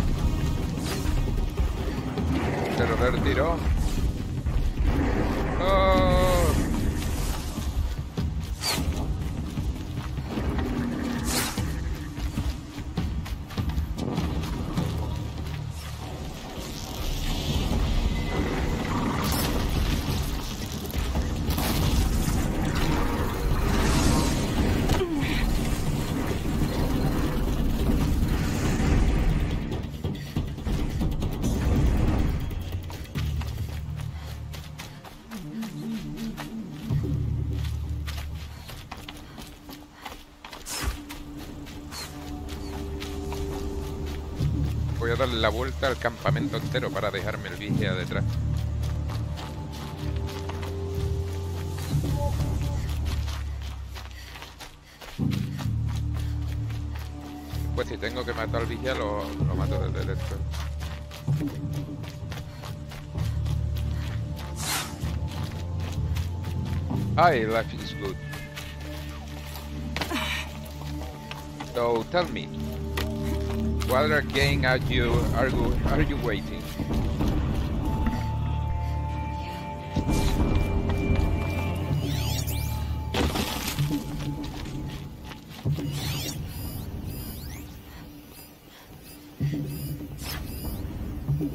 pero del tirón. Oh. Voy a darle la vuelta al campamento entero para dejarme el vigía detrás. Pues si tengo que matar al vigía, lo, lo mato desde dentro. Hi, life is good. So tell me, what other game are you are you are you waiting?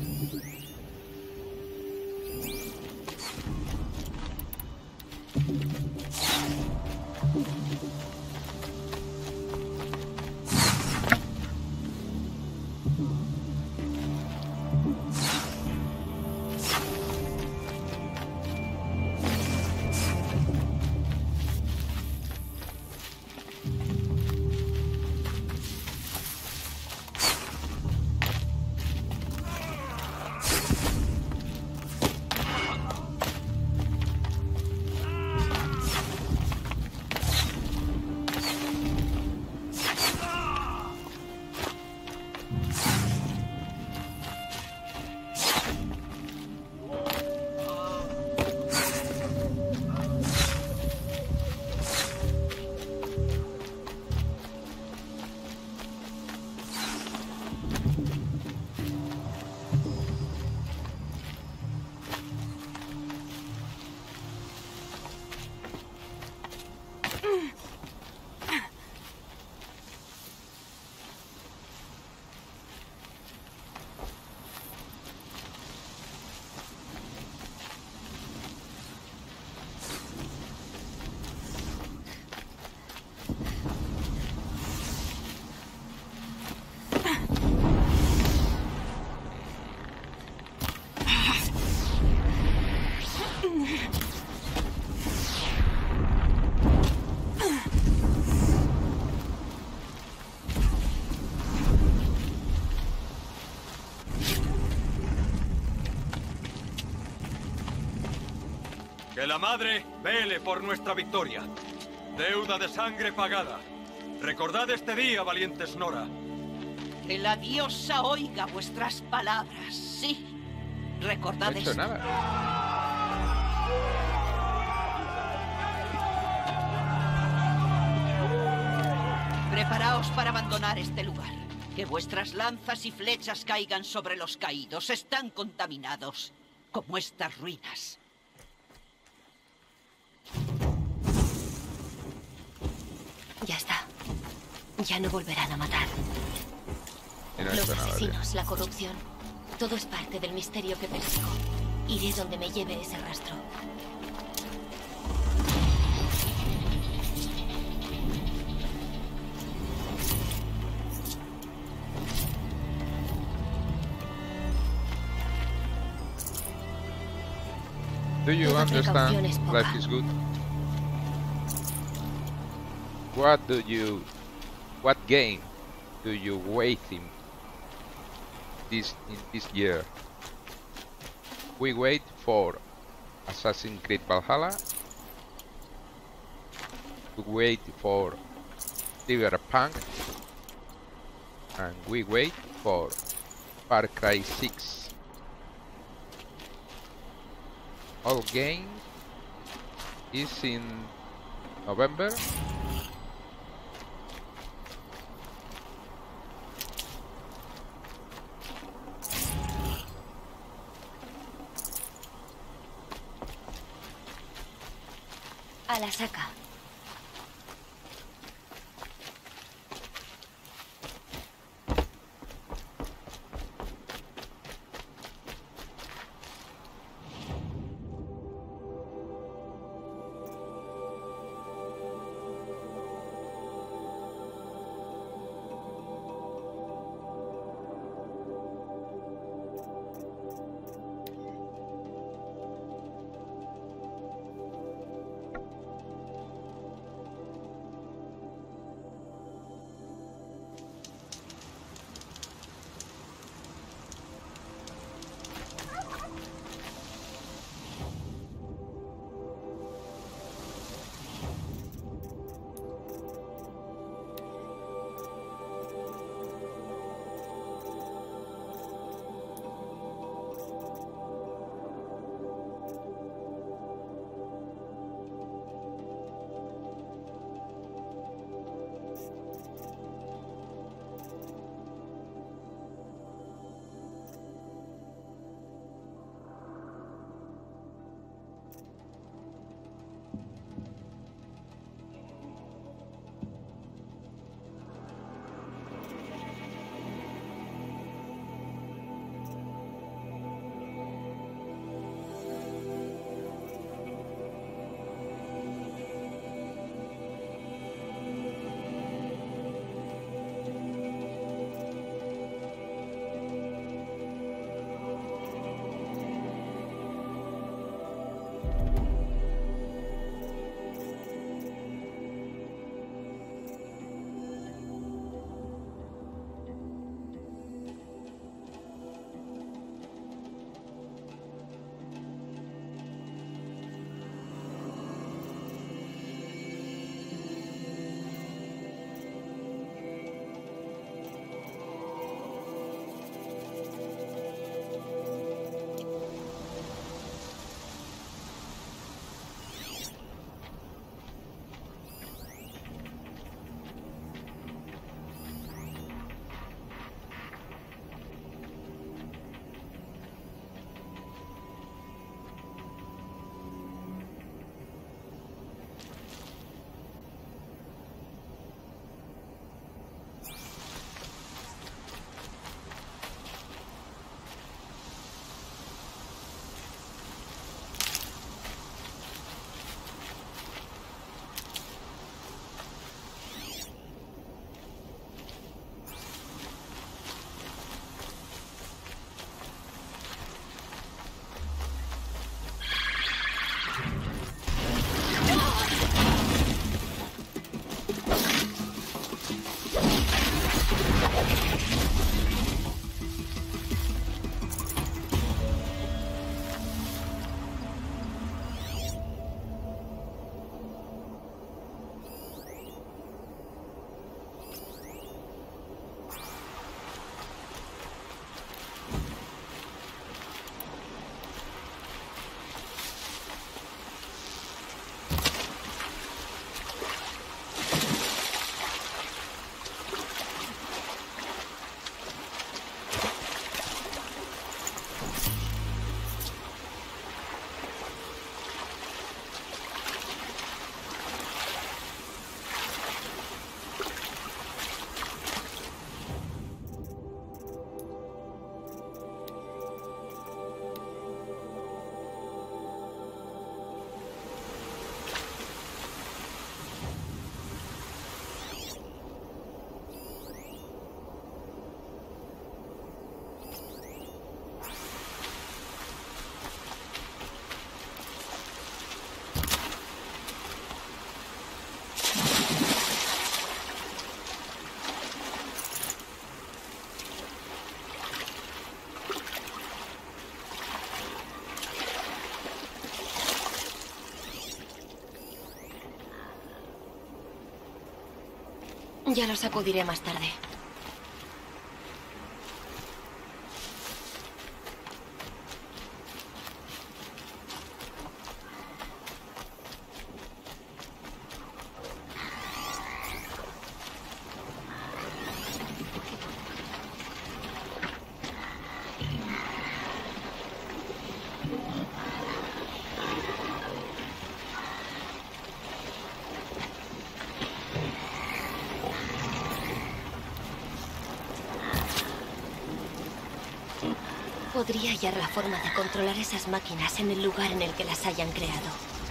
Que la madre vele por nuestra victoria. Deuda de sangre pagada. Recordad este día, valientes Nora. Que la diosa oiga vuestras palabras, sí. Recordad No he hecho esto. nada. Preparaos para abandonar este lugar. Que vuestras lanzas y flechas caigan sobre los caídos. Están contaminados, como estas ruinas. Ya está. Ya no volverán a matar. Y no he Los hecho nada, tío. asesinos, la corrupción. Todo es parte del misterio que persigo. Iré donde me lleve ese rastro. Do you Toda precaución understand es poca. life is good? What do you, what game do you wait in this in this year? We wait for Assassin's Creed Valhalla. We wait for Cyberpunk, and we wait for Far Cry six. All game is in November. A la saca. Ya lo sacudiré más tarde. Podría hallar la forma de controlar esas máquinas en el lugar en el que las hayan creado.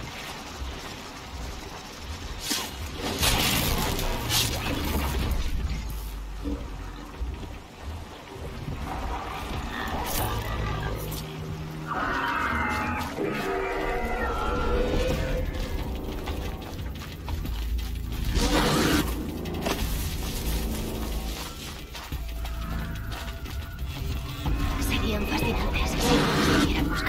Serían fascinantes si no pudiéramos.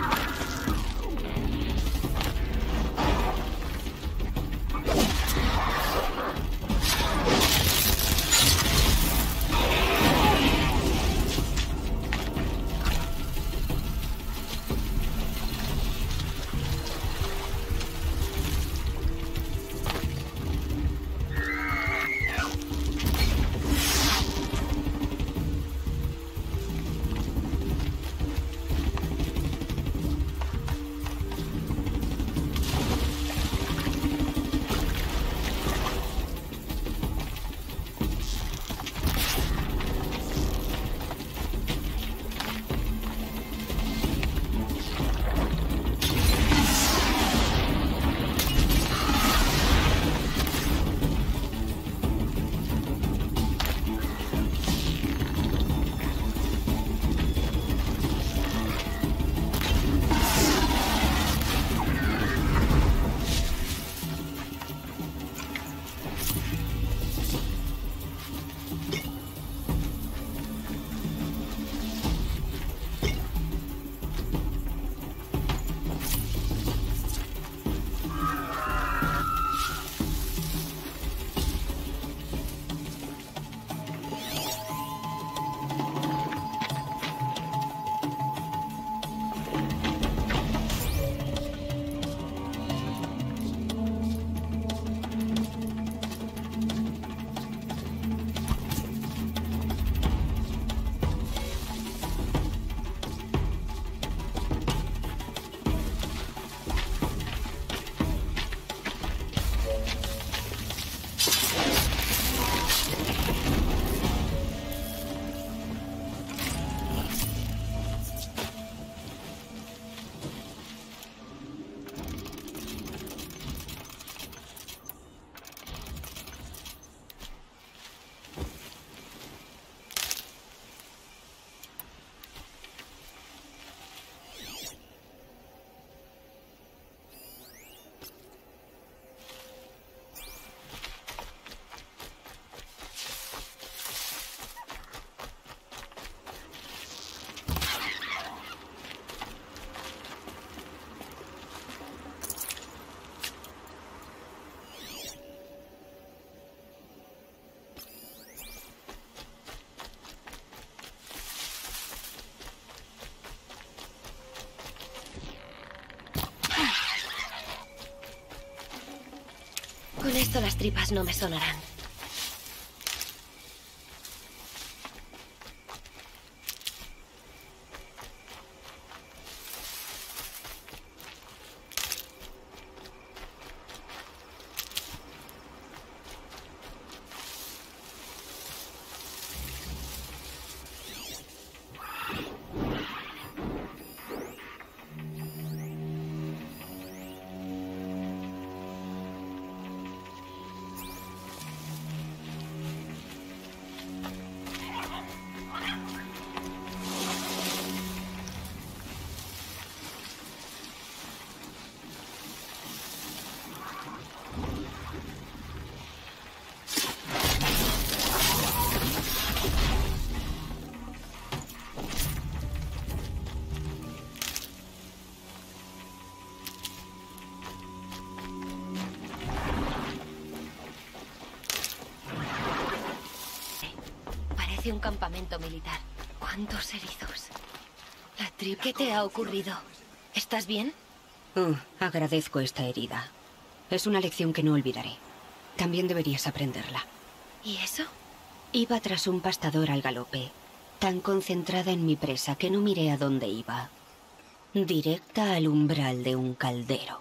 Con esto las tripas no me sonarán. Parece un campamento militar. ¿Cuántos heridos? La tribu... ¿Qué te ha ocurrido? ¿Estás bien? Oh, agradezco esta herida. Es una lección que no olvidaré. También deberías aprenderla. ¿Y eso? Iba tras un pastador al galope, tan concentrada en mi presa que no miré a dónde iba. Directa al umbral de un caldero.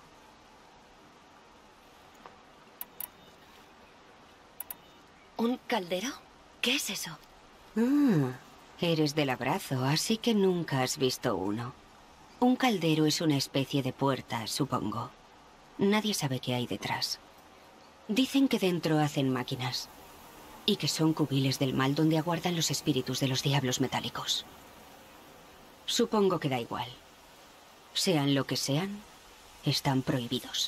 ¿Un caldero? ¿Qué es eso? Ah, eres del abrazo, así que nunca has visto uno. Un caldero es una especie de puerta, supongo. Nadie sabe qué hay detrás. Dicen que dentro hacen máquinas. Y que son cubiles del mal donde aguardan los espíritus de los diablos metálicos. Supongo que da igual. Sean lo que sean, están prohibidos.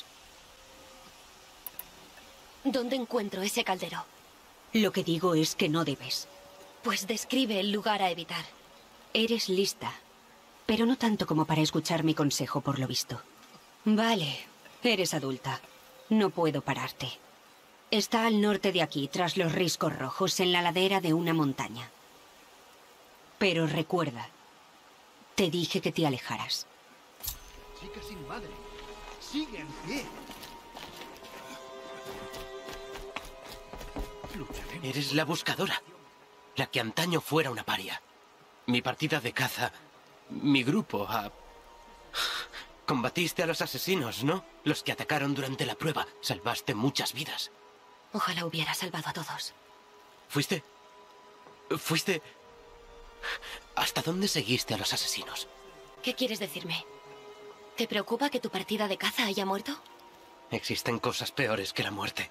¿Dónde encuentro ese caldero? Lo que digo es que no debes. Pues describe el lugar a evitar. Eres lista, pero no tanto como para escuchar mi consejo, por lo visto. Vale, eres adulta. No puedo pararte. Está al norte de aquí, tras los riscos rojos, en la ladera de una montaña. Pero recuerda, te dije que te alejaras. Chica sin madre, sigue en pie. Eres la buscadora, la que antaño fuera una paria. Mi partida de caza, mi grupo, a... Combatiste a los asesinos, ¿no? Los que atacaron durante la prueba. Salvaste muchas vidas. Ojalá hubiera salvado a todos. ¿Fuiste? ¿Fuiste? ¿Hasta dónde seguiste a los asesinos? ¿Qué quieres decirme? ¿Te preocupa que tu partida de caza haya muerto? Existen cosas peores que la muerte.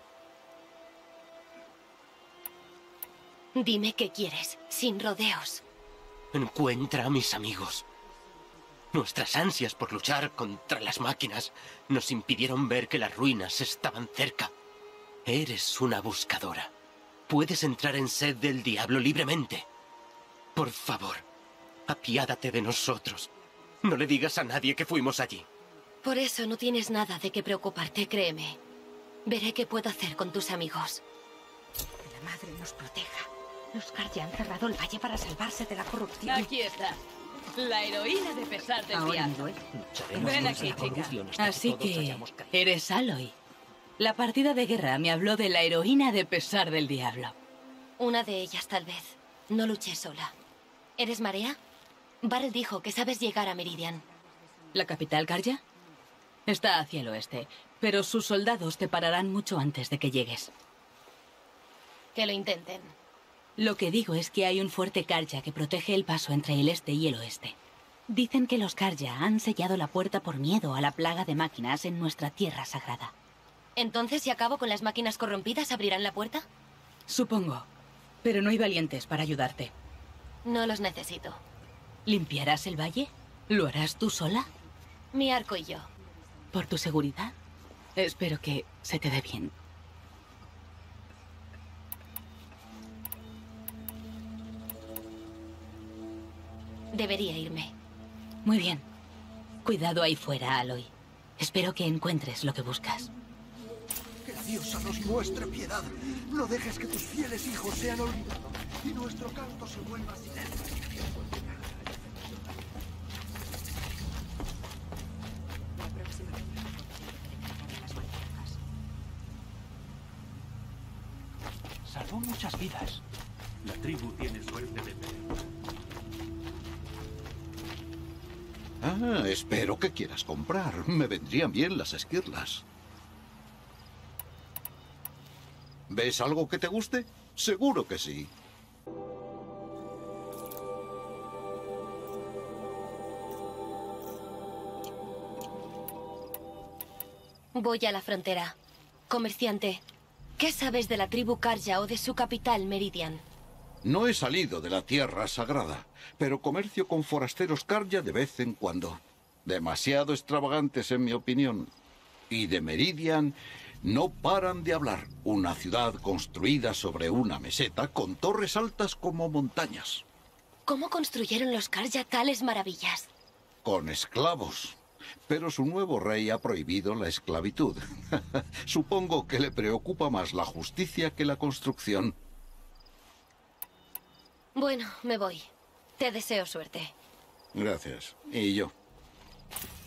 Dime qué quieres, sin rodeos. Encuentra a mis amigos. Nuestras ansias por luchar contra las máquinas nos impidieron ver que las ruinas estaban cerca. Eres una buscadora. Puedes entrar en sed del diablo libremente. Por favor, apiádate de nosotros. No le digas a nadie que fuimos allí. Por eso no tienes nada de qué preocuparte, créeme. Veré qué puedo hacer con tus amigos. Que la madre nos proteja. Los Karja han cerrado el valle para salvarse de la corrupción. Aquí está. La heroína de pesar del Ahora diablo. me duele. Ven aquí, chica. Así que eres Aloy. La partida de guerra me habló de la heroína de pesar del diablo. Una de ellas, tal vez. No luché sola. ¿Eres Marea? Varel dijo que sabes llegar a Meridian. ¿La capital, Karja? Está hacia el oeste, pero sus soldados te pararán mucho antes de que llegues. Que lo intenten. Lo que digo es que hay un fuerte Karja que protege el paso entre el este y el oeste. Dicen que los Karja han sellado la puerta por miedo a la plaga de máquinas en nuestra tierra sagrada. ¿Entonces, si acabo con las máquinas corrompidas, abrirán la puerta? Supongo. Pero no hay valientes para ayudarte. No los necesito. ¿Limpiarás el valle? ¿Lo harás tú sola? Mi arco y yo. ¿Por tu seguridad? Espero que se te dé bien. Debería irme. Muy bien. Cuidado ahí fuera, Aloy. Espero que encuentres lo que buscas. Que Diosa nos muestre piedad. No dejes que tus fieles hijos sean olvidados y nuestro canto se vuelva silencio. Salvó muchas vidas. La tribu tiene suerte de ver. Ah, espero que quieras comprar. Me vendrían bien las esquirlas. ¿Ves algo que te guste? Seguro que sí. Voy a la frontera. Comerciante, ¿qué sabes de la tribu Karja o de su capital, Meridian? No he salido de la tierra sagrada, pero comercio con forasteros Karja de vez en cuando. Demasiado extravagantes, en mi opinión. Y de Meridian no paran de hablar. Una ciudad construida sobre una meseta con torres altas como montañas. ¿Cómo construyeron los Karja tales maravillas? Con esclavos. Pero su nuevo rey ha prohibido la esclavitud. Supongo que le preocupa más la justicia que la construcción. Bueno, me voy. Te deseo suerte. Gracias. Y yo.